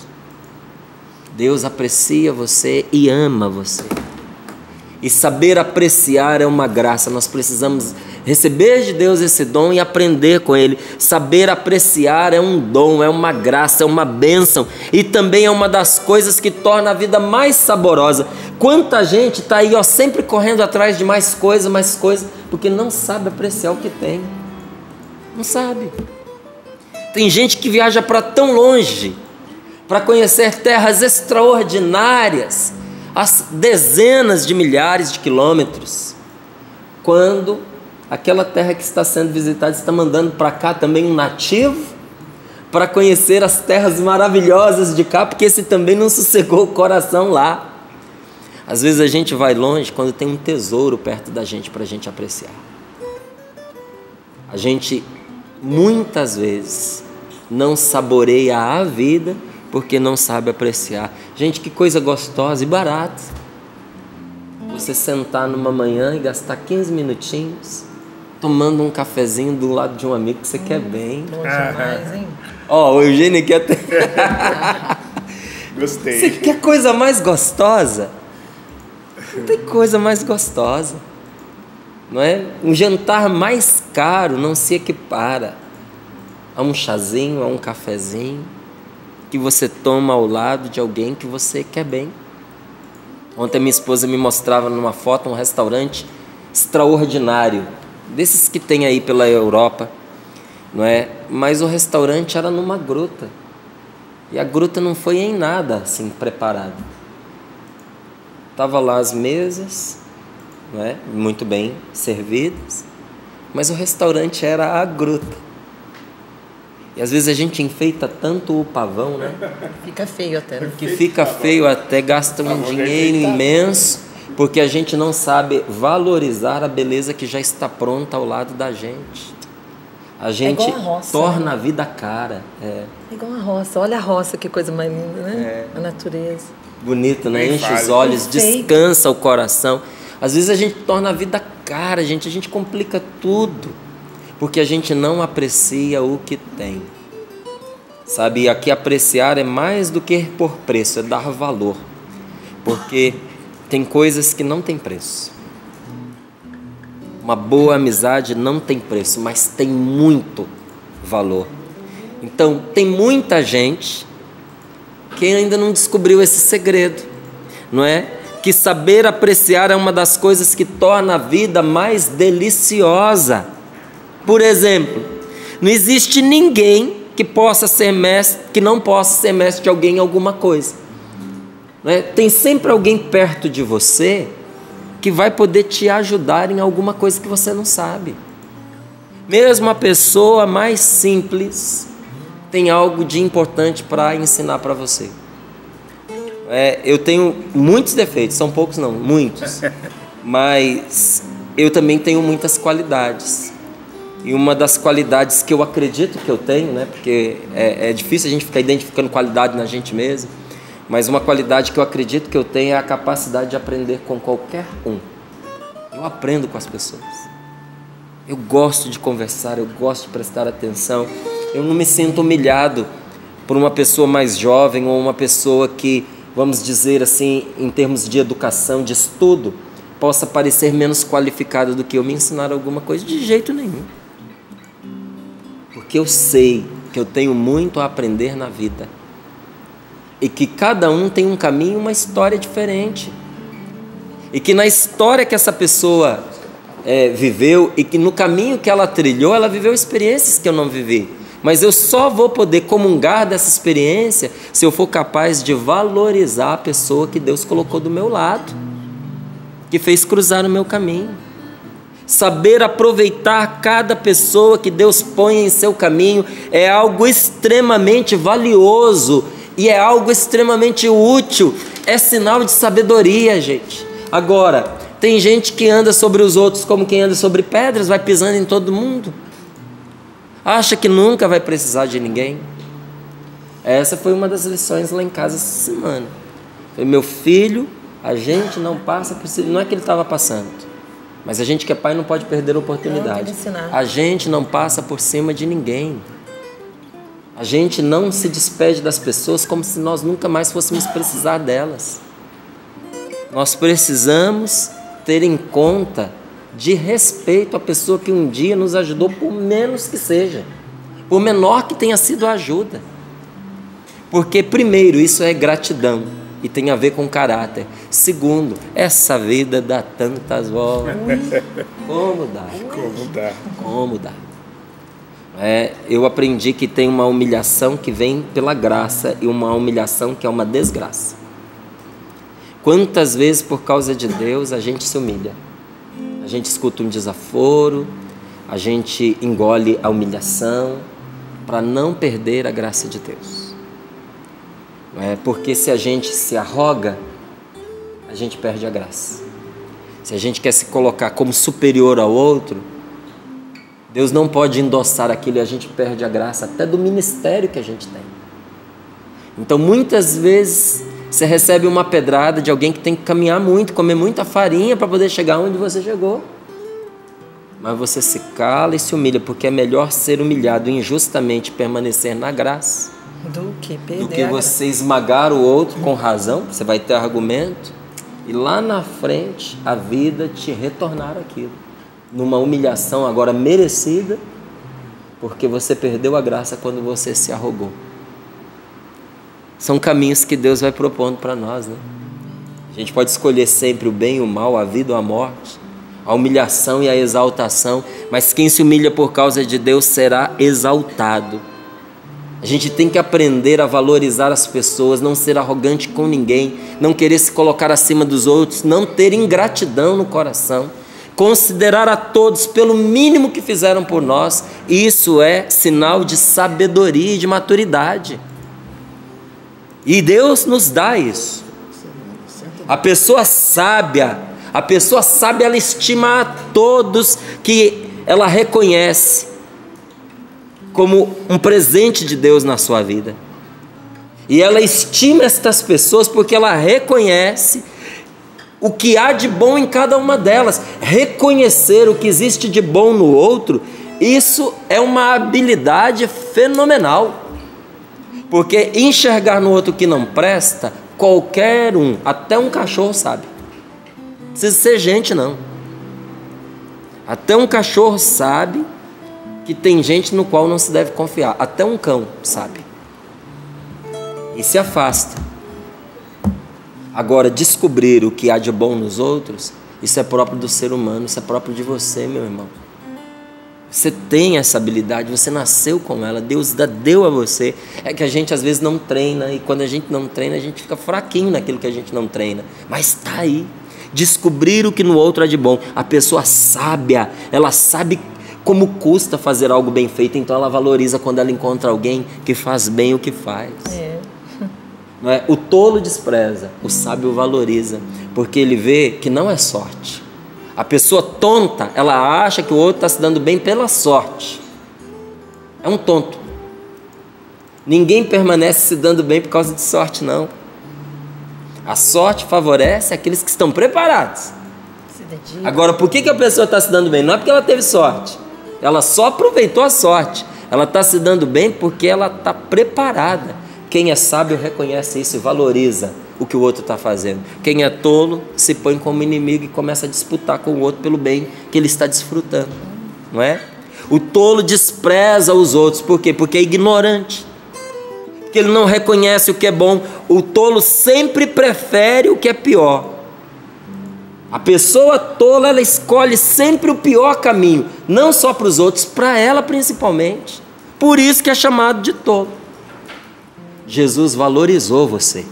Deus aprecia você e ama você. E saber apreciar é uma graça. Nós precisamos receber de Deus esse dom e aprender com Ele. Saber apreciar é um dom, é uma graça, é uma bênção. E também é uma das coisas que torna a vida mais saborosa. Quanta gente está aí sempre correndo atrás de mais coisas, porque não sabe apreciar o que tem. Não sabe. Tem gente que viaja para tão longe para conhecer terras extraordinárias, a dezenas de milhares de quilômetros, quando aquela terra que está sendo visitada está mandando para cá também um nativo para conhecer as terras maravilhosas de cá, porque esse também não sossegou o coração lá. Às vezes a gente vai longe quando tem um tesouro perto da gente para a gente apreciar. A gente muitas vezes não saboreia a vida porque não sabe apreciar. Gente, que coisa gostosa e barata. Você sentar numa manhã e gastar 15 minutinhos tomando um cafezinho do lado de um amigo que você quer bem. Bom demais, hein? Ó, o Eugênio aqui até... Gostei. Você quer coisa mais gostosa? Não tem coisa mais gostosa, não é? Um jantar mais caro não se equipara a um chazinho, a um cafezinho que você toma ao lado de alguém que você quer bem. Ontem minha esposa me mostrava numa foto um restaurante extraordinário, desses que tem aí pela Europa, não é? Mas o restaurante era numa gruta, e a gruta não foi em nada assim preparada. Tava lá as mesas, não é? Muito bem servidas, mas o restaurante era a gruta. E às vezes a gente enfeita tanto o pavão, né? Fica feio até, né? Que fica feio até, gasta um dinheiro imenso, porque a gente não sabe valorizar a beleza que já está pronta ao lado da gente. A gente igual a roça, torna né? a vida cara. É É igual a roça. Olha a roça, que coisa mais linda, né? A natureza. bonito, né? Nem Enche fale. os olhos, Perfeito. descansa o coração. Às vezes a gente torna a vida cara, gente. A gente complica tudo, porque a gente não aprecia o que tem. Sabe, aqui apreciar é mais do que por preço, é dar valor. Porque tem coisas que não tem preço. Uma boa amizade não tem preço, mas tem muito valor. Então, tem muita gente que ainda não descobriu esse segredo, não é? Que saber apreciar é uma das coisas que torna a vida mais deliciosa. Por exemplo, não existe ninguém que possa ser mestre, que não possa ser mestre de alguém em alguma coisa. Não é? Tem sempre alguém perto de você que vai poder te ajudar em alguma coisa que você não sabe. Mesmo a pessoa mais simples tem algo de importante para ensinar para você. Eu tenho muitos defeitos, são poucos não, muitos. Mas eu também tenho muitas qualidades. E uma das qualidades que eu acredito que eu tenho, né, porque é difícil a gente ficar identificando qualidade na gente mesmo, mas uma qualidade que eu acredito que eu tenho é a capacidade de aprender com qualquer um. Eu aprendo com as pessoas. Eu gosto de conversar, eu gosto de prestar atenção. Eu não me sinto humilhado por uma pessoa mais jovem ou uma pessoa que, vamos dizer assim, em termos de educação, de estudo, possa parecer menos qualificada do que eu me ensinar alguma coisa, de jeito nenhum. Porque eu sei que eu tenho muito a aprender na vida. E que cada um tem um caminho, uma história diferente. E que na história que essa pessoa viveu e que no caminho que ela trilhou, ela viveu experiências que eu não vivi. Mas eu só vou poder comungar dessa experiência se eu for capaz de valorizar a pessoa que Deus colocou do meu lado, que fez cruzar o meu caminho. Saber aproveitar cada pessoa que Deus põe em seu caminho é algo extremamente valioso e é algo extremamente útil. É sinal de sabedoria, gente. Agora, tem gente que anda sobre os outros como quem anda sobre pedras, vai pisando em todo mundo. Acha que nunca vai precisar de ninguém. Essa foi uma das lições lá em casa essa semana. Foi: meu filho, a gente não passa por cima. Não é que ele estava passando, mas a gente que é pai não pode perder a oportunidade. A gente não passa por cima de ninguém. A gente não se despede das pessoas como se nós nunca mais fôssemos precisar delas. Nós precisamos ter em conta de respeito à pessoa que um dia nos ajudou, por menos que seja, por menor que tenha sido a ajuda. Porque, primeiro, isso é gratidão e tem a ver com caráter. Segundo, essa vida dá tantas voltas. Como dá? Como dá? Como dá? Eu aprendi que tem uma humilhação que vem pela graça e uma humilhação que é uma desgraça. Quantas vezes por causa de Deus a gente se humilha? A gente escuta um desaforo, a gente engole a humilhação para não perder a graça de Deus. Porque se a gente se arroga, a gente perde a graça. Se a gente quer se colocar como superior ao outro, Deus não pode endossar aquilo e a gente perde a graça até do ministério que a gente tem. Então muitas vezes você recebe uma pedrada de alguém que tem que caminhar muito, comer muita farinha para poder chegar onde você chegou. Mas você se cala e se humilha, porque é melhor ser humilhado injustamente e permanecer na graça do que perder do que você esmagar o outro com razão. Você vai ter argumento e lá na frente a vida te retornar aquilo, numa humilhação agora merecida, porque você perdeu a graça quando você se arrogou. São caminhos que Deus vai propondo para nós, né? A gente pode escolher sempre o bem e o mal, a vida ou a morte, a humilhação e a exaltação, mas quem se humilha por causa de Deus será exaltado. A gente tem que aprender a valorizar as pessoas, não ser arrogante com ninguém, não querer se colocar acima dos outros, não ter ingratidão no coração, considerar a todos pelo mínimo que fizeram por nós. Isso é sinal de sabedoria e de maturidade. E Deus nos dá isso. A pessoa sábia, ela estima a todos que ela reconhece como um presente de Deus na sua vida. E ela estima estas pessoas porque ela reconhece o que há de bom em cada uma delas. Reconhecer o que existe de bom no outro, isso é uma habilidade fenomenal. Porque enxergar no outro que não presta, qualquer um, até um cachorro sabe. Não precisa ser gente, não. Até um cachorro sabe que tem gente no qual não se deve confiar. Até um cão sabe. E se afasta. Agora, descobrir o que há de bom nos outros, isso é próprio do ser humano, isso é próprio de você, meu irmão. Você tem essa habilidade, você nasceu com ela, Deus deu a você. É que a gente às vezes não treina, e quando a gente não treina, a gente fica fraquinho naquilo que a gente não treina. Mas está aí. Descobrir o que no outro é de bom. A pessoa sábia, ela sabe como custa fazer algo bem feito, então ela valoriza quando ela encontra alguém que faz bem o que faz. Não é? O tolo despreza, o sábio valoriza, porque ele vê que não é sorte. A pessoa tonta, ela acha que o outro está se dando bem pela sorte. É um tonto. Ninguém permanece se dando bem por causa de sorte, não. A sorte favorece aqueles que estão preparados. Agora, por que a pessoa está se dando bem? Não é porque ela teve sorte. Ela só aproveitou a sorte. Ela está se dando bem porque ela está preparada. Quem é sábio reconhece isso e valoriza o que o outro está fazendo. Quem é tolo se põe como inimigo e começa a disputar com o outro pelo bem que ele está desfrutando, não é? O tolo despreza os outros, por quê? Porque é ignorante, porque ele não reconhece o que é bom. O tolo sempre prefere o que é pior. A pessoa tola, ela escolhe sempre o pior caminho, não só para os outros, para ela principalmente. Por isso que é chamado de tolo. Jesus valorizou você.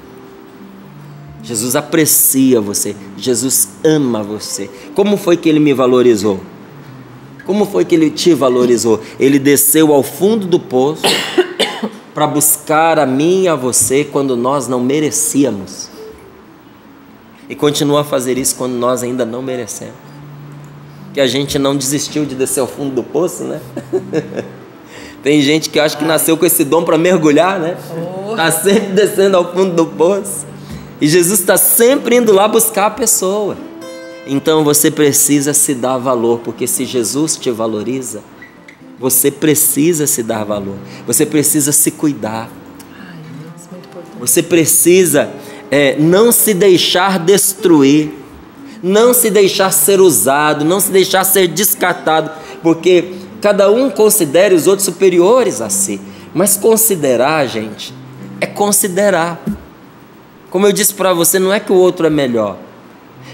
Jesus aprecia você. Jesus ama você. Como foi que ele me valorizou? Como foi que ele te valorizou? Ele desceu ao fundo do poço para buscar a mim e a você quando nós não merecíamos. E continua a fazer isso quando nós ainda não merecemos. Que a gente não desistiu de descer ao fundo do poço, né? Tem gente que acha que nasceu com esse dom para mergulhar, né? Está sempre descendo ao fundo do poço. E Jesus está sempre indo lá buscar a pessoa. Então você precisa se dar valor, porque se Jesus te valoriza, você precisa se dar valor. Você precisa se cuidar. Você precisa não se deixar destruir, não se deixar ser usado, não se deixar ser descartado, porque cada um considere os outros superiores a si. Mas considerar, gente, é considerar. Como eu disse para você, não é que o outro é melhor.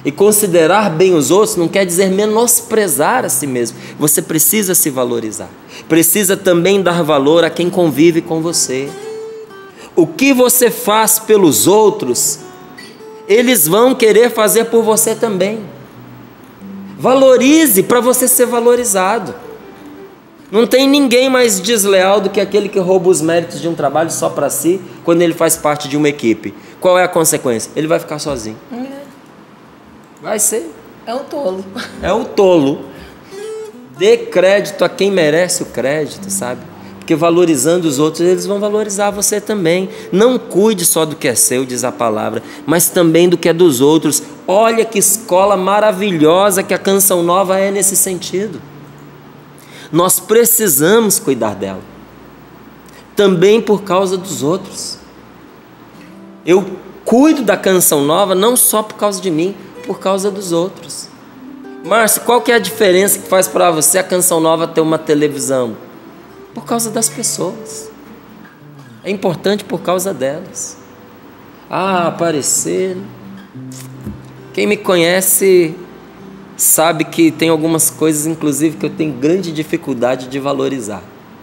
E considerar bem os outros não quer dizer menosprezar a si mesmo. Você precisa se valorizar. Precisa também dar valor a quem convive com você. O que você faz pelos outros, eles vão querer fazer por você também. Valorize para você ser valorizado. Não tem ninguém mais desleal do que aquele que rouba os méritos de um trabalho só para si, quando ele faz parte de uma equipe. Qual é a consequência? Ele vai ficar sozinho. Vai ser. É um tolo. É um tolo. Dê crédito a quem merece o crédito, sabe? Porque valorizando os outros, eles vão valorizar você também. Não cuide só do que é seu, diz a palavra, mas também do que é dos outros. Olha que escola maravilhosa que a Canção Nova é nesse sentido. Nós precisamos cuidar dela. Também por causa dos outros. Eu cuido da Canção Nova não só por causa de mim, por causa dos outros. Márcio, qual que é a diferença que faz para você a Canção Nova ter uma televisão? Por causa das pessoas. É importante por causa delas. Aparecer. Quem me conhece sabe que tem algumas coisas, inclusive, que eu tenho grande dificuldade de valorizar.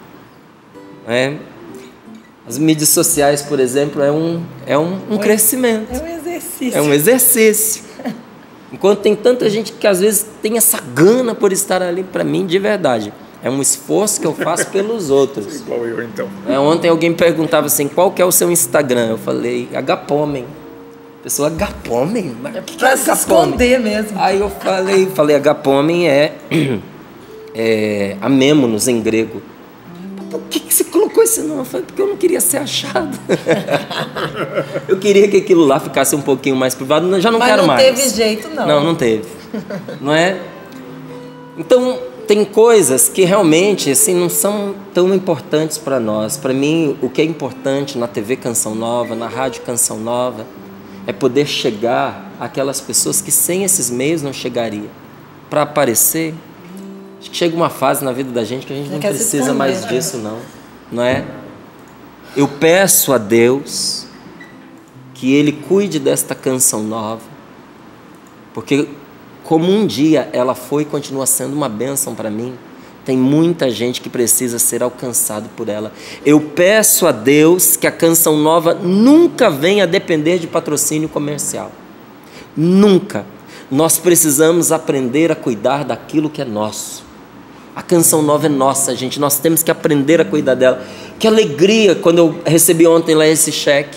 As mídias sociais, por exemplo, é um crescimento. É um exercício. É um exercício. Enquanto tem tanta gente que às vezes tem essa gana por estar ali, para mim, de verdade, é um esforço que eu faço pelos outros. Igual eu, então. Ontem alguém perguntava assim, qual que é o seu Instagram? Eu falei, Agapomen. A pessoa, Agapomen? Mas que Pra se esconder mesmo. Aí eu falei, Agapomen é amemo-nos em grego. Por que você colocou esse nome? Eu falei, porque eu não queria ser achado. Eu queria que aquilo lá ficasse um pouquinho mais privado, já não quero mais. Mas não teve jeito, não. Não teve. Não é? Então, tem coisas que realmente assim, não são tão importantes para nós. Para mim, o que é importante na TV Canção Nova, na Rádio Canção Nova, é poder chegar àquelas pessoas que sem esses meios não chegaria. Para aparecer, acho que chega uma fase na vida da gente que a gente não precisa mais disso, não é? Eu peço a Deus que Ele cuide desta Canção Nova, porque como um dia ela foi e continua sendo uma bênção para mim, tem muita gente que precisa ser alcançado por ela. Eu peço a Deus que a Canção Nova nunca venha a depender de patrocínio comercial. Nunca. Nós precisamos aprender a cuidar daquilo que é nosso. A Canção Nova é nossa, gente. Nós temos que aprender a cuidar dela. Que alegria quando eu recebi ontem lá esse cheque.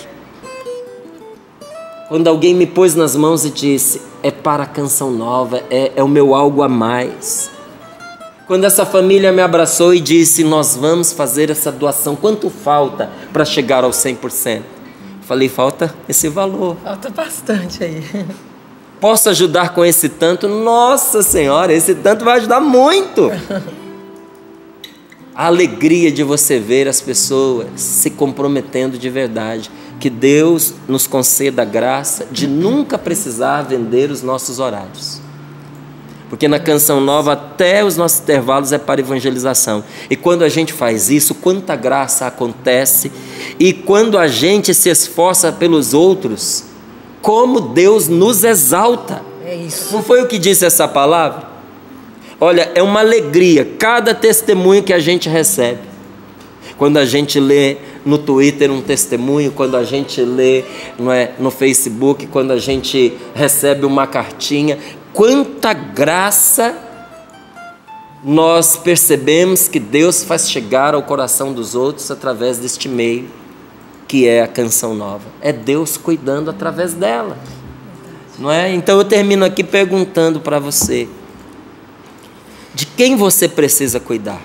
Quando alguém me pôs nas mãos e disse, é para a Canção Nova, é o meu algo a mais. Quando essa família me abraçou e disse, nós vamos fazer essa doação, quanto falta para chegar aos 100%? Falei, falta esse valor. Falta bastante aí. Posso ajudar com esse tanto? Nossa Senhora, esse tanto vai ajudar muito. A alegria de você ver as pessoas se comprometendo de verdade. Que Deus nos conceda a graça de nunca precisar vender os nossos horários. Porque na Canção Nova até os nossos intervalos é para evangelização. E quando a gente faz isso, quanta graça acontece. E quando a gente se esforça pelos outros, como Deus nos exalta. É isso. Não foi o que disse essa palavra? Olha, é uma alegria cada testemunho que a gente recebe. Quando a gente lê no Twitter um testemunho, quando a gente lê no Facebook, quando a gente recebe uma cartinha, quanta graça nós percebemos que Deus faz chegar ao coração dos outros através deste meio que é a Canção Nova. É Deus cuidando através dela, não é? Então eu termino aqui perguntando para você, de quem você precisa cuidar?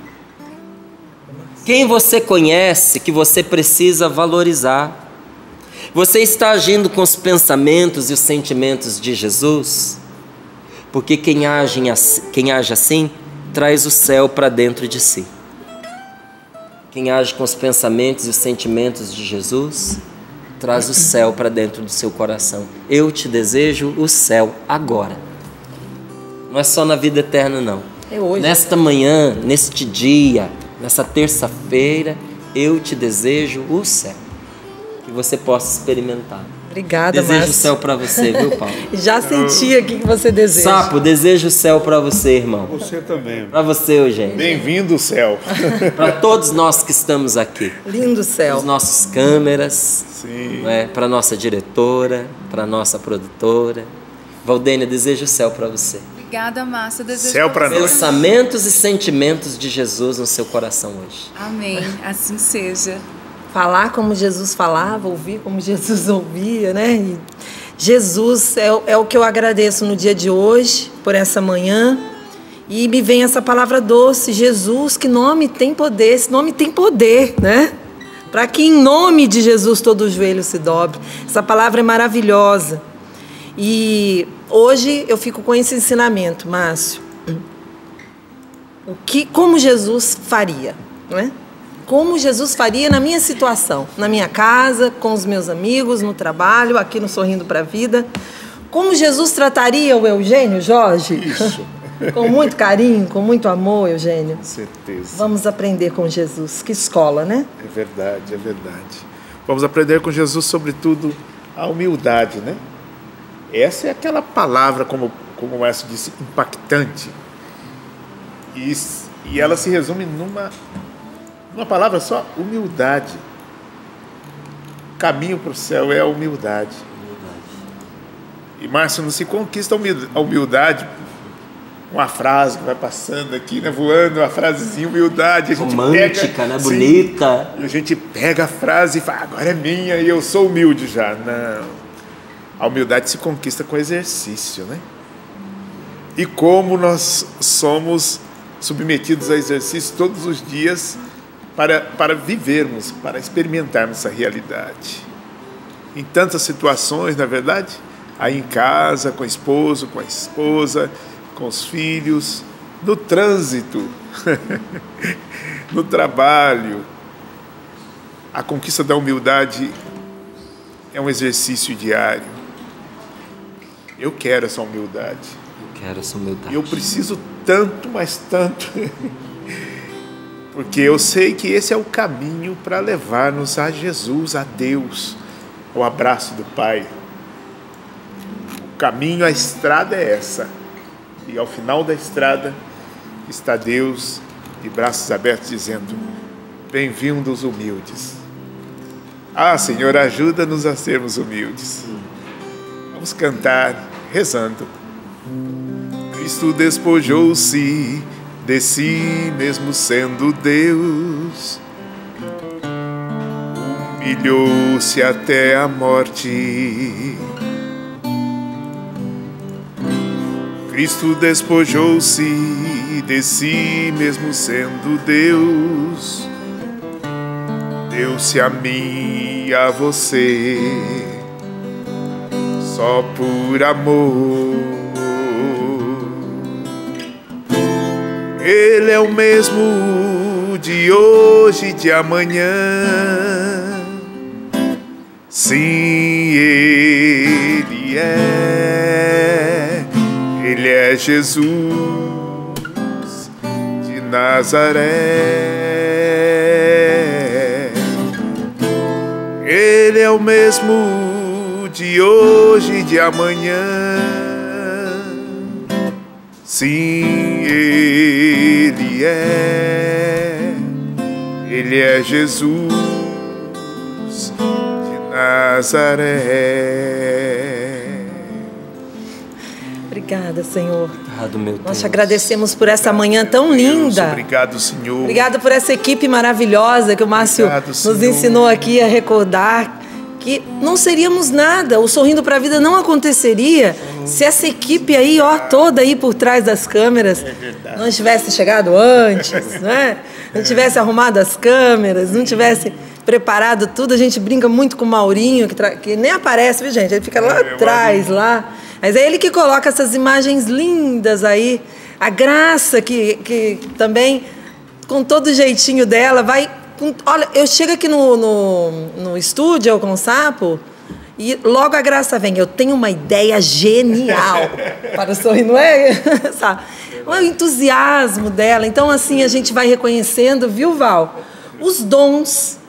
Quem você conhece que você precisa valorizar? Você está agindo com os pensamentos e os sentimentos de Jesus? Porque quem age assim, traz o céu para dentro de si. Quem age com os pensamentos e os sentimentos de Jesus, traz o céu para dentro do seu coração. Eu te desejo o céu agora. Não é só na vida eterna, não. É hoje. Nesta manhã, neste dia, nessa terça-feira, eu te desejo o céu. Que você possa experimentar. Obrigada, Desejo Márcio. o céu para você, viu, Paulo? Já senti aqui que você deseja. Sapo, desejo o céu para você, irmão. Você também. Para você, Eugênio. Bem-vindo, céu. Para todos nós que estamos aqui. Lindo céu. Os nossos câmeras, Sim. para nossa diretora, para nossa produtora. Valdênia, desejo o céu para você. Obrigada, Márcia. Desejo Céu pra nós. Pensamentos e sentimentos de Jesus no seu coração hoje. Amém. Assim seja. Falar como Jesus falava, ouvir como Jesus ouvia, né? E Jesus é o que eu agradeço no dia de hoje, por essa manhã. E me vem essa palavra doce, Jesus, que nome tem poder, esse nome tem poder, né? Para que em nome de Jesus todo o joelho se dobre. Essa palavra é maravilhosa. E hoje eu fico com esse ensinamento, Márcio. Como Jesus faria, né? Como Jesus faria na minha situação, na minha casa, com os meus amigos, no trabalho, aqui no Sorrindo para a Vida. Como Jesus trataria o Eugênio, Jorge? Isso. Com muito carinho, com muito amor, Eugênio. Com certeza. Vamos aprender com Jesus. Que escola, né? É verdade, é verdade. Vamos aprender com Jesus, sobretudo, a humildade, né? Essa é aquela palavra, como o Márcio disse, impactante. E ela se resume numa palavra só, humildade. O caminho para o céu é a humildade. E, Márcio, não se conquista a humildade uma frase que vai passando aqui, né, voando, uma frasezinha, humildade. A gente romântica, pega, né? Sim, Bonita. e a gente pega a frase e fala, agora é minha e eu sou humilde já. Não. A humildade se conquista com exercício, né? E como nós somos submetidos a exercício todos os dias para vivermos, para experimentarmos essa realidade. Em tantas situações, na verdade, aí em casa, com o esposo, com a esposa, com os filhos, no trânsito, no trabalho. A conquista da humildade é um exercício diário. Eu quero essa humildade. Eu quero essa humildade. Eu preciso tanto, mas tanto, porque eu sei que esse é o caminho para levar-nos a Jesus, a Deus, ao abraço do Pai. O caminho, a estrada é essa. E ao final da estrada está Deus de braços abertos dizendo, bem-vindos humildes. Ah, Senhor, ajuda-nos a sermos humildes. Vamos cantar rezando. Cristo despojou-se de si, mesmo sendo Deus. Humilhou-se até a morte. Cristo despojou-se de si, mesmo sendo Deus. Deu-se a mim e a você, só por amor. Ele é o mesmo de hoje e de amanhã. Sim, Ele é. Ele é Jesus de Nazaré. Ele é o mesmo de hoje e de amanhã. Sim, Ele é. Ele é Jesus de Nazaré. Obrigada, Senhor. Obrigado, meu Deus. Nós te agradecemos por essa manhã tão linda. Obrigado, Senhor. Obrigada por essa equipe maravilhosa que o Márcio nos ensinou aqui a recordar. Que não seríamos nada, o Sorrindo para a Vida não aconteceria se essa equipe aí, ó, toda aí por trás das câmeras não tivesse chegado antes, né? Não tivesse arrumado as câmeras, não tivesse preparado tudo. A gente brinca muito com o Maurinho, que nem aparece, viu, gente? Ele fica lá atrás, lá. Mas é ele que coloca essas imagens lindas aí. A Graça, que também, com todo o jeitinho dela, vai... Olha, eu chego aqui no estúdio com o Sapo e logo a Graça vem. Eu tenho uma ideia genial para o Sorrindo, não é? Sabe? O entusiasmo dela. Então, assim, a gente vai reconhecendo, viu, Val? Os dons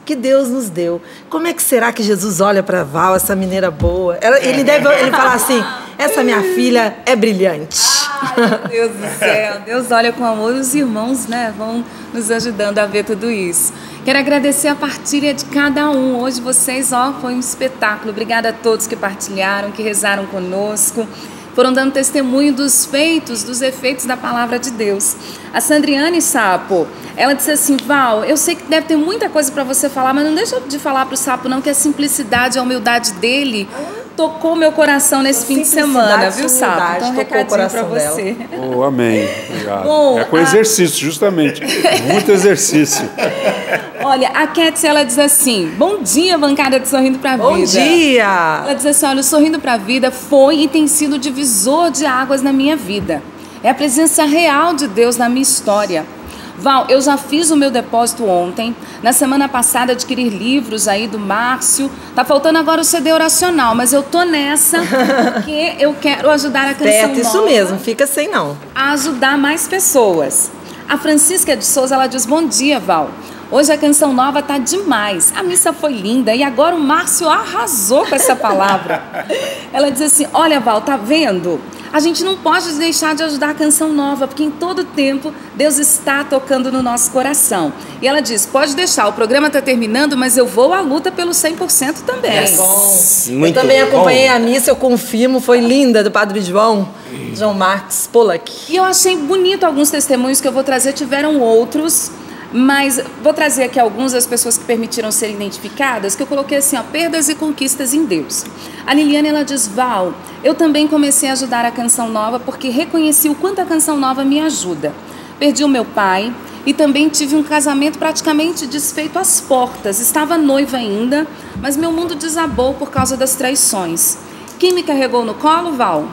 que Deus nos deu. Como é que será que Jesus olha para Val, essa mineira boa? Ele fala assim, essa minha filha é brilhante. Ai, meu Deus do céu. Deus olha com amor e os irmãos, né, vão nos ajudando a ver tudo isso. Quero agradecer a partilha de cada um. Hoje vocês, foi um espetáculo. Obrigada a todos que partilharam, que rezaram conosco. Foram dando testemunho dos feitos, dos efeitos da palavra de Deus. A Sandriane Sapo, ela disse assim, Val, eu sei que deve ter muita coisa para você falar, mas não deixa de falar para o Sapo não, que a simplicidade e a humildade dele tocou meu coração nesse fim de semana, viu, Sapo? Então, um recadinho para você. Oh, amém. Obrigado. Bom, com exercício, justamente. Muito exercício. Olha, a Ketsi, ela diz assim, bom dia, bancada de Sorrindo pra Vida. Bom dia! Ela diz assim, olha, o Sorrindo pra Vida foi e tem sido divisor de águas na minha vida. É a presença real de Deus na minha história. Val, eu já fiz o meu depósito ontem. Na semana passada adquiri livros aí do Márcio. Tá faltando agora o CD oracional, mas eu tô nessa porque eu quero ajudar a Canção Nova. Isso mesmo, fica sem não. A ajudar mais pessoas. A Francisca de Souza, ela diz, bom dia, Val. Hoje a Canção Nova tá demais. A missa foi linda e agora o Márcio arrasou com essa palavra. Ela diz assim, olha, Val, tá vendo? A gente não pode deixar de ajudar a Canção Nova, porque em todo tempo Deus está tocando no nosso coração. E ela diz, pode deixar, o programa está terminando, mas eu vou à luta pelo 100% também. É bom. Muito eu também acompanhei a missa, eu confirmo, foi linda, do Padre João Marcos Pollack. E eu achei bonito alguns testemunhos que eu vou trazer, tiveram outros, mas vou trazer aqui alguns das pessoas que permitiram serem identificadas, que eu coloquei assim, perdas e conquistas em Deus. A Liliane, ela diz, Val, eu também comecei a ajudar a Canção Nova porque reconheci o quanto a Canção Nova me ajuda. Perdi o meu pai e também tive um casamento praticamente desfeito às portas. Estava noiva ainda, mas meu mundo desabou por causa das traições. Quem me carregou no colo, Val?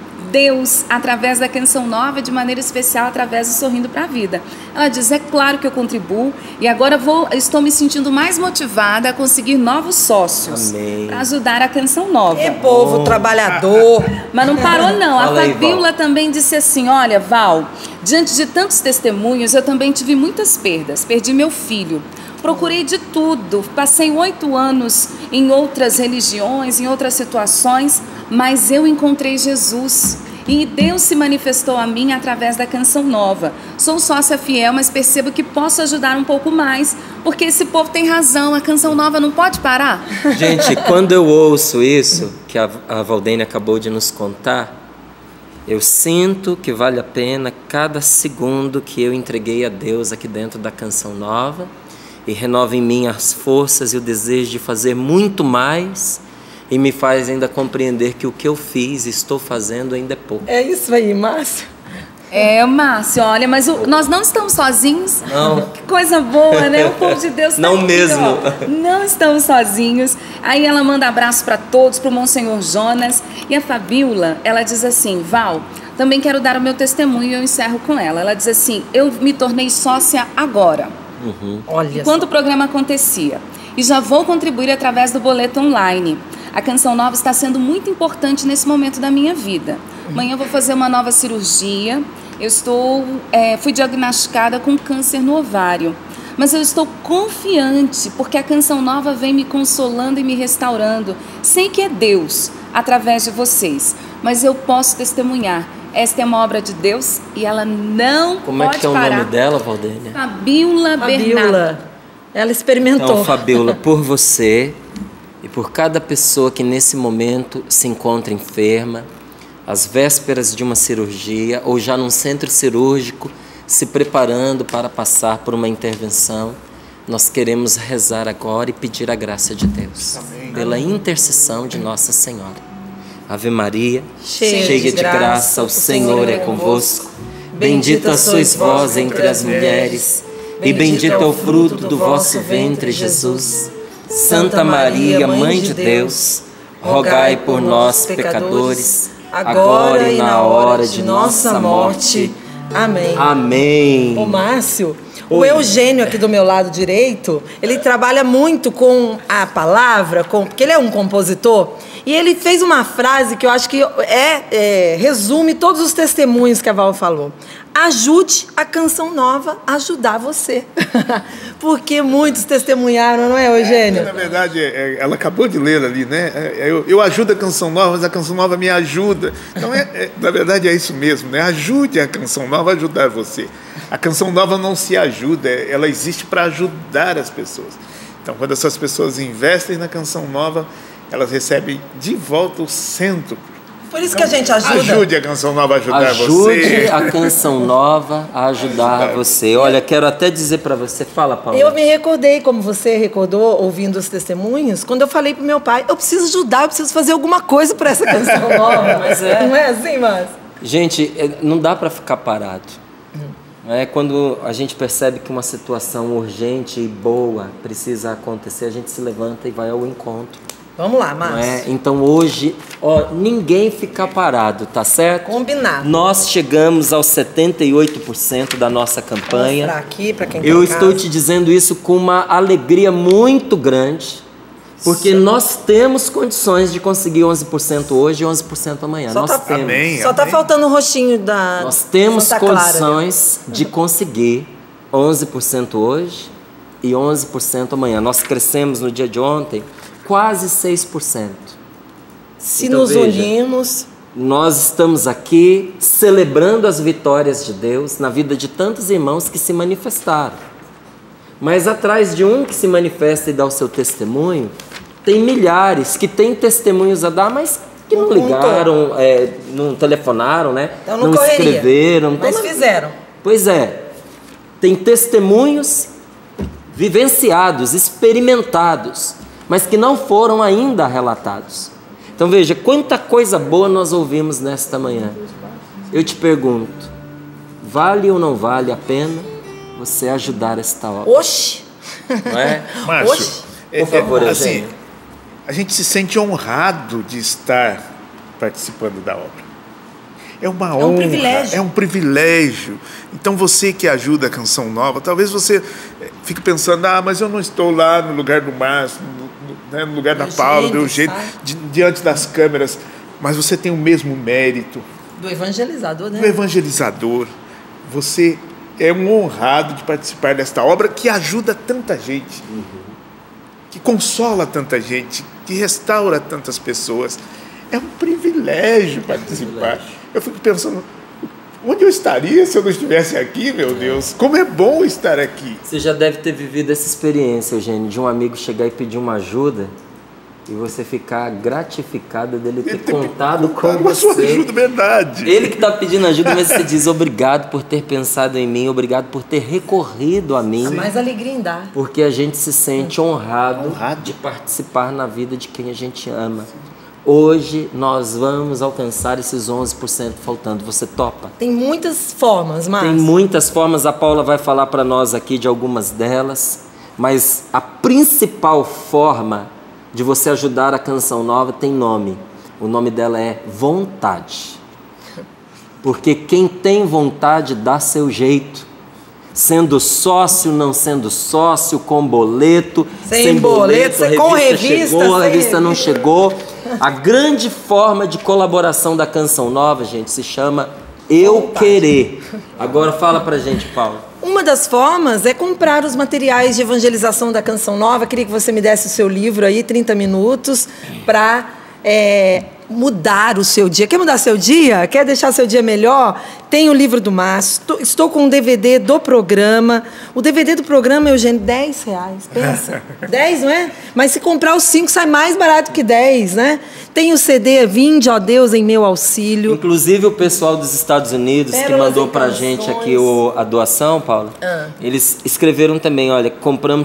Deus, através da Canção Nova, de maneira especial, através do Sorrindo para a Vida. Ela diz, é claro que eu contribuo e agora estou me sentindo mais motivada a conseguir novos sócios para ajudar a Canção Nova. É povo trabalhador. Mas não parou não, a Fabíola também disse assim, olha, Val, diante de tantos testemunhos, eu também tive muitas perdas. Perdi meu filho. Procurei de tudo, passei 8 anos em outras religiões, em outras situações, mas eu encontrei Jesus e Deus se manifestou a mim através da Canção Nova. Sou sócia fiel, mas percebo que posso ajudar um pouco mais, porque esse povo tem razão, a Canção Nova não pode parar. Gente, quando eu ouço isso, que a Valdênia acabou de nos contar, eu sinto que vale a pena cada segundo que eu entreguei a Deus aqui dentro da Canção Nova, e renova em mim as forças e o desejo de fazer muito mais e me faz ainda compreender que o que eu fiz e estou fazendo ainda é pouco. É isso aí, Márcio. Márcio, olha, mas nós não estamos sozinhos. Não. Que coisa boa, né? O povo de Deus está não aqui, mesmo. Não estamos sozinhos. Aí ela manda abraço para todos, para o Monsenhor Jonas. E a Fabíola, ela diz assim, Val, também quero dar o meu testemunho e eu encerro com ela. Ela diz assim, eu me tornei sócia agora. Olha enquanto o programa acontecia. E já vou contribuir através do boleto online. A Canção Nova está sendo muito importante nesse momento da minha vida. Amanhã eu vou fazer uma nova cirurgia. Eu fui diagnosticada com câncer no ovário. Mas eu estou confiante, porque a Canção Nova vem me consolando e me restaurando. Sei que é Deus, através de vocês. Mas eu posso testemunhar. Esta é uma obra de Deus e ela não pode parar. Como é que é o nome dela, Valdênia? Fabíola Bernardo. Ela experimentou. Então, Fabíola, por você e por cada pessoa que nesse momento se encontra enferma, às vésperas de uma cirurgia ou já num centro cirúrgico, se preparando para passar por uma intervenção, nós queremos rezar agora e pedir a graça de Deus. Amém. Pela intercessão de Nossa Senhora. Ave Maria, cheia de graça, o Senhor é convosco. Bendita sois vós entre as mulheres, e bendito é o fruto do vosso ventre, Jesus. Santa Maria, Mãe de Deus, rogai por nós, pecadores, agora e na hora de nossa morte. Amém. Amém. Ô, Márcio, o Eugênio aqui do meu lado direito, ele trabalha muito com a palavra, porque ele é um compositor, e ele fez uma frase que eu acho que resume todos os testemunhos que a Val falou. ajude a Canção Nova a ajudar você. Porque muitos testemunharam, não é, Eugênio? Na verdade, ela acabou de ler ali, né? Eu ajudo a Canção Nova, mas a Canção Nova me ajuda. Então, na verdade, é isso mesmo, né? Ajude a Canção Nova a ajudar você. A Canção Nova não se ajuda, ela existe para ajudar as pessoas. Então, quando essas pessoas investem na Canção Nova, elas recebem de volta o centro. Por isso que a gente ajuda. Ajude a Canção Nova a ajudar você. Ajude a Canção Nova a ajudar você. Olha, quero até dizer para você, fala, Paula. Eu me recordei, como você recordou, ouvindo os testemunhos, quando eu falei pro meu pai, eu preciso ajudar, eu preciso fazer alguma coisa por essa Canção Nova. Mas não é assim, mas... Gente, não dá para ficar parado. Quando a gente percebe que uma situação urgente e boa precisa acontecer, a gente se levanta e vai ao encontro. Vamos lá, Márcio. Então hoje, ninguém fica parado, tá certo? Combinado. Nós chegamos aos 78% da nossa campanha. Vou mostrar aqui para quem tá Eu em estou casa. te dizendo isso com uma alegria muito grande, porque nós temos condições de conseguir 11% hoje e 11% amanhã. Nós temos. Amém, Só tá amém. faltando o rostinho da Nós temos Santa Clara, né? condições de conseguir 11% hoje e 11% amanhã. Nós crescemos no dia de ontem quase 6%. Se Então, nos veja, unirmos... Nós estamos aqui celebrando as vitórias de Deus na vida de tantos irmãos que se manifestaram. Mas atrás de um que se manifesta e dá o seu testemunho, tem milhares que têm testemunhos a dar, mas que não ligaram, não telefonaram, né? Então não correria, escreveram. mas fizeram. Pois é, tem testemunhos vivenciados, experimentados, mas que não foram ainda relatados. Então veja, quanta coisa boa nós ouvimos nesta manhã. Eu te pergunto, vale ou não vale a pena você ajudar esta obra? Oxi! Não é? Márcio, Oxi. Por favor, assim, Eugênio. a gente se sente honrado de estar participando da obra. É uma honra, privilégio. é um privilégio. Então você que ajuda a Canção Nova, talvez você fique pensando, mas eu não estou lá no lugar do Márcio, no lugar da Paula, do Eugênio, diante das câmeras, mas você tem o mesmo mérito Do evangelizador, né? do evangelizador. Você é um honrado de participar desta obra que ajuda tanta gente, que consola tanta gente, que restaura tantas pessoas. É um privilégio participar. Eu fico pensando, onde eu estaria se eu não estivesse aqui, meu Deus? Como é bom estar aqui. Você já deve ter vivido essa experiência, Eugênio, de um amigo chegar e pedir uma ajuda e você ficar gratificado dele ter contado com a sua você. ajuda, verdade. Ele que está pedindo ajuda, mas você diz obrigado por ter pensado em mim, obrigado por ter recorrido a mim. Mais alegria em dar. Porque a gente se sente honrado Honrado. de participar na vida de quem a gente ama. Hoje nós vamos alcançar esses 11% faltando. Você topa? Tem muitas formas, Márcio. Tem muitas formas, a Paula vai falar para nós aqui de algumas delas, mas a principal forma de você ajudar a Canção Nova tem nome. O nome dela é vontade. Porque quem tem vontade dá seu jeito. Sendo sócio, não sendo sócio, com boleto, Sem boleto, com revista, chegou, a sem revista não revista. chegou. A grande forma de colaboração da Canção Nova, gente, se chama Eu Querer. Agora fala pra gente, Paulo. Uma das formas é comprar os materiais de evangelização da Canção Nova. Queria que você me desse o seu livro aí, 30 minutos, para mudar o seu dia. Quer mudar seu dia? Quer deixar seu dia melhor? Tem o livro do Márcio. Estou com um DVD do programa. O DVD do programa, Eugênio, R$10. Pensa. 10, não é? Mas se comprar os 5, sai mais barato que 10, né? Tem o CD Vinde, ó Deus, em meu auxílio. Inclusive o pessoal dos Estados Unidos que Pérolas mandou em pra Canções. gente aqui a doação, Paula, eles escreveram também, olha, compramos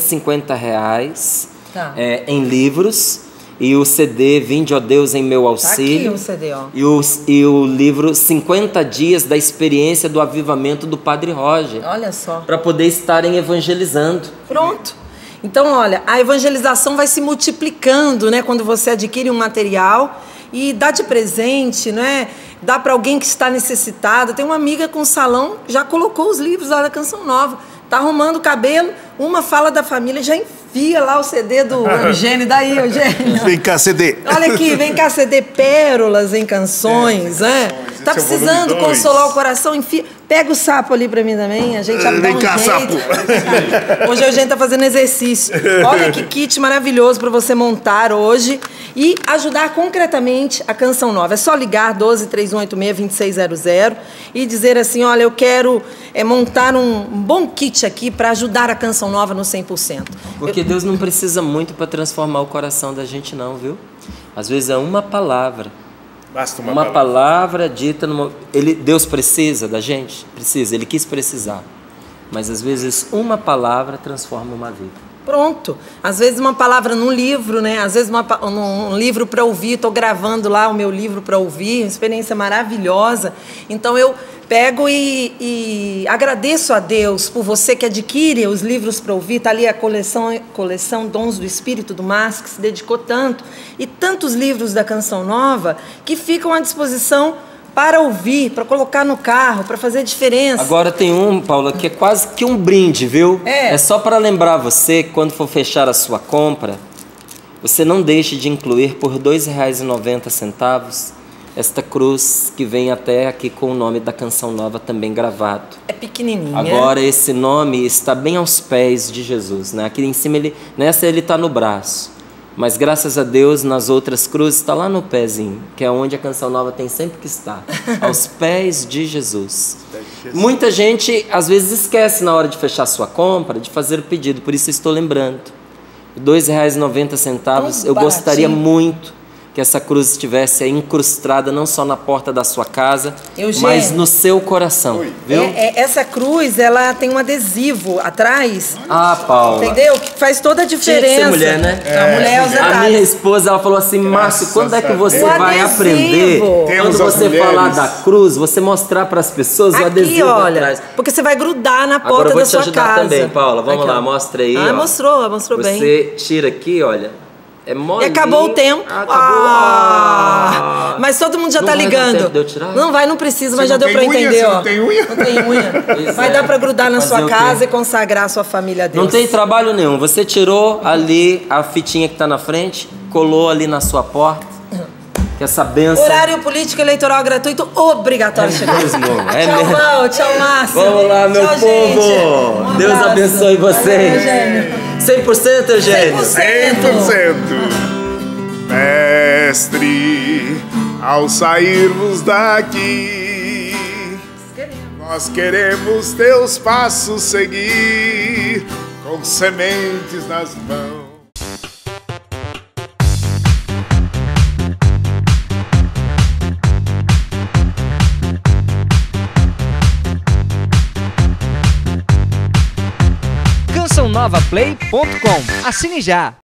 R$650 Tá. em livros e o CD Vinde, ó Deus, em meu Tá auxílio. aqui o CD, ó. E o livro 50 dias da experiência do avivamento do Padre Roger, Olha só. para poder estarem evangelizando. Pronto. Então, olha, a evangelização vai se multiplicando, né? Quando você adquire um material e dá de presente, né? Dá para alguém que está necessitado. Tem uma amiga com salão, já colocou os livros lá da Canção Nova. Tá arrumando o cabelo, uma fala da família, já enfia lá o CD do Eugênio. Daí, Eugênio. Vem cá, CD. Olha aqui, vem cá, CD Pérolas em Canções, né? Tá Esse é o precisando volume 2. consolar o coração, enfia. Pega o sapo ali pra mim também, a gente dá um Vem cá, jeito. sapo. Hoje a gente tá fazendo exercício. Olha que kit maravilhoso para você montar hoje e ajudar concretamente a Canção Nova. É só ligar 12-3186-2600 e dizer assim, olha, eu quero montar um bom kit aqui para ajudar a Canção Nova no 100%. Porque Deus não precisa muito para transformar o coração da gente não, viu? Às vezes é uma palavra. Basta Uma palavra dita numa... Deus precisa da gente? Precisa, Ele quis precisar. Mas às vezes uma palavra transforma uma vida. Pronto. Às vezes uma palavra num livro, né? Às vezes um livro para ouvir, estou gravando lá o meu livro para ouvir, uma experiência maravilhosa. Então eu pego e agradeço a Deus por você que adquire os livros para ouvir. Está ali a coleção Dons do Espírito, do Márcio, que se dedicou tanto. E tantos livros da Canção Nova que ficam à disposição para ouvir, para colocar no carro, para fazer diferença. Agora tem um, Paula, que é quase que um brinde, viu? É só para lembrar você que quando for fechar a sua compra, você não deixe de incluir por R$ 2,90 esta cruz que vem até aqui com o nome da Canção Nova também gravado. É pequenininha. Agora esse nome está bem aos pés de Jesus, né? Aqui em cima, nessa ele está no braço. Mas graças a Deus, nas outras cruzes, está lá no pezinho, que é onde a Canção Nova tem sempre que estar, aos pés de Jesus. Muita gente, às vezes, esquece na hora de fechar sua compra, de fazer o pedido, por isso estou lembrando. R$ 2,90, eu gostaria muito que essa cruz estivesse incrustada não só na porta da sua casa, mas no seu coração, viu? Essa cruz, ela tem um adesivo atrás. Ah, Paula. Entendeu? Que faz toda a diferença. Tinha que ser mulher, né? A mulher é os detalhes. A minha esposa, ela falou assim, Márcio, quando é que você vai aprender? Quando você falar da cruz, você mostrar para as pessoas o adesivo atrás. Porque você vai grudar na porta Agora eu vou da te sua ajudar casa. também, Paula. Vamos aqui, lá, mostra aí. Mostrou bem. Você tira aqui, olha. É molinho. E acabou o tempo. Acabou. Mas todo mundo já tá ligando. De eu tirar? Não vai, não precisa, mas já deu pra entender, ó. Não tem unha? Não tem unha. Vai dar pra grudar na sua casa e consagrar a sua família a Deus. Não tem trabalho nenhum. Você tirou ali a fitinha que tá na frente, colou ali na sua porta. Que essa benção... Horário político eleitoral gratuito obrigatório. Tchau, tchau, Márcio. Vamos lá, meu tchau, povo. Deus abençoe vocês. 100%, Eugênio. 100%. Mestre, ao sairmos daqui, nós queremos teus passos seguir, com sementes nas mãos. CançãoNovaPlay.com. Assine já!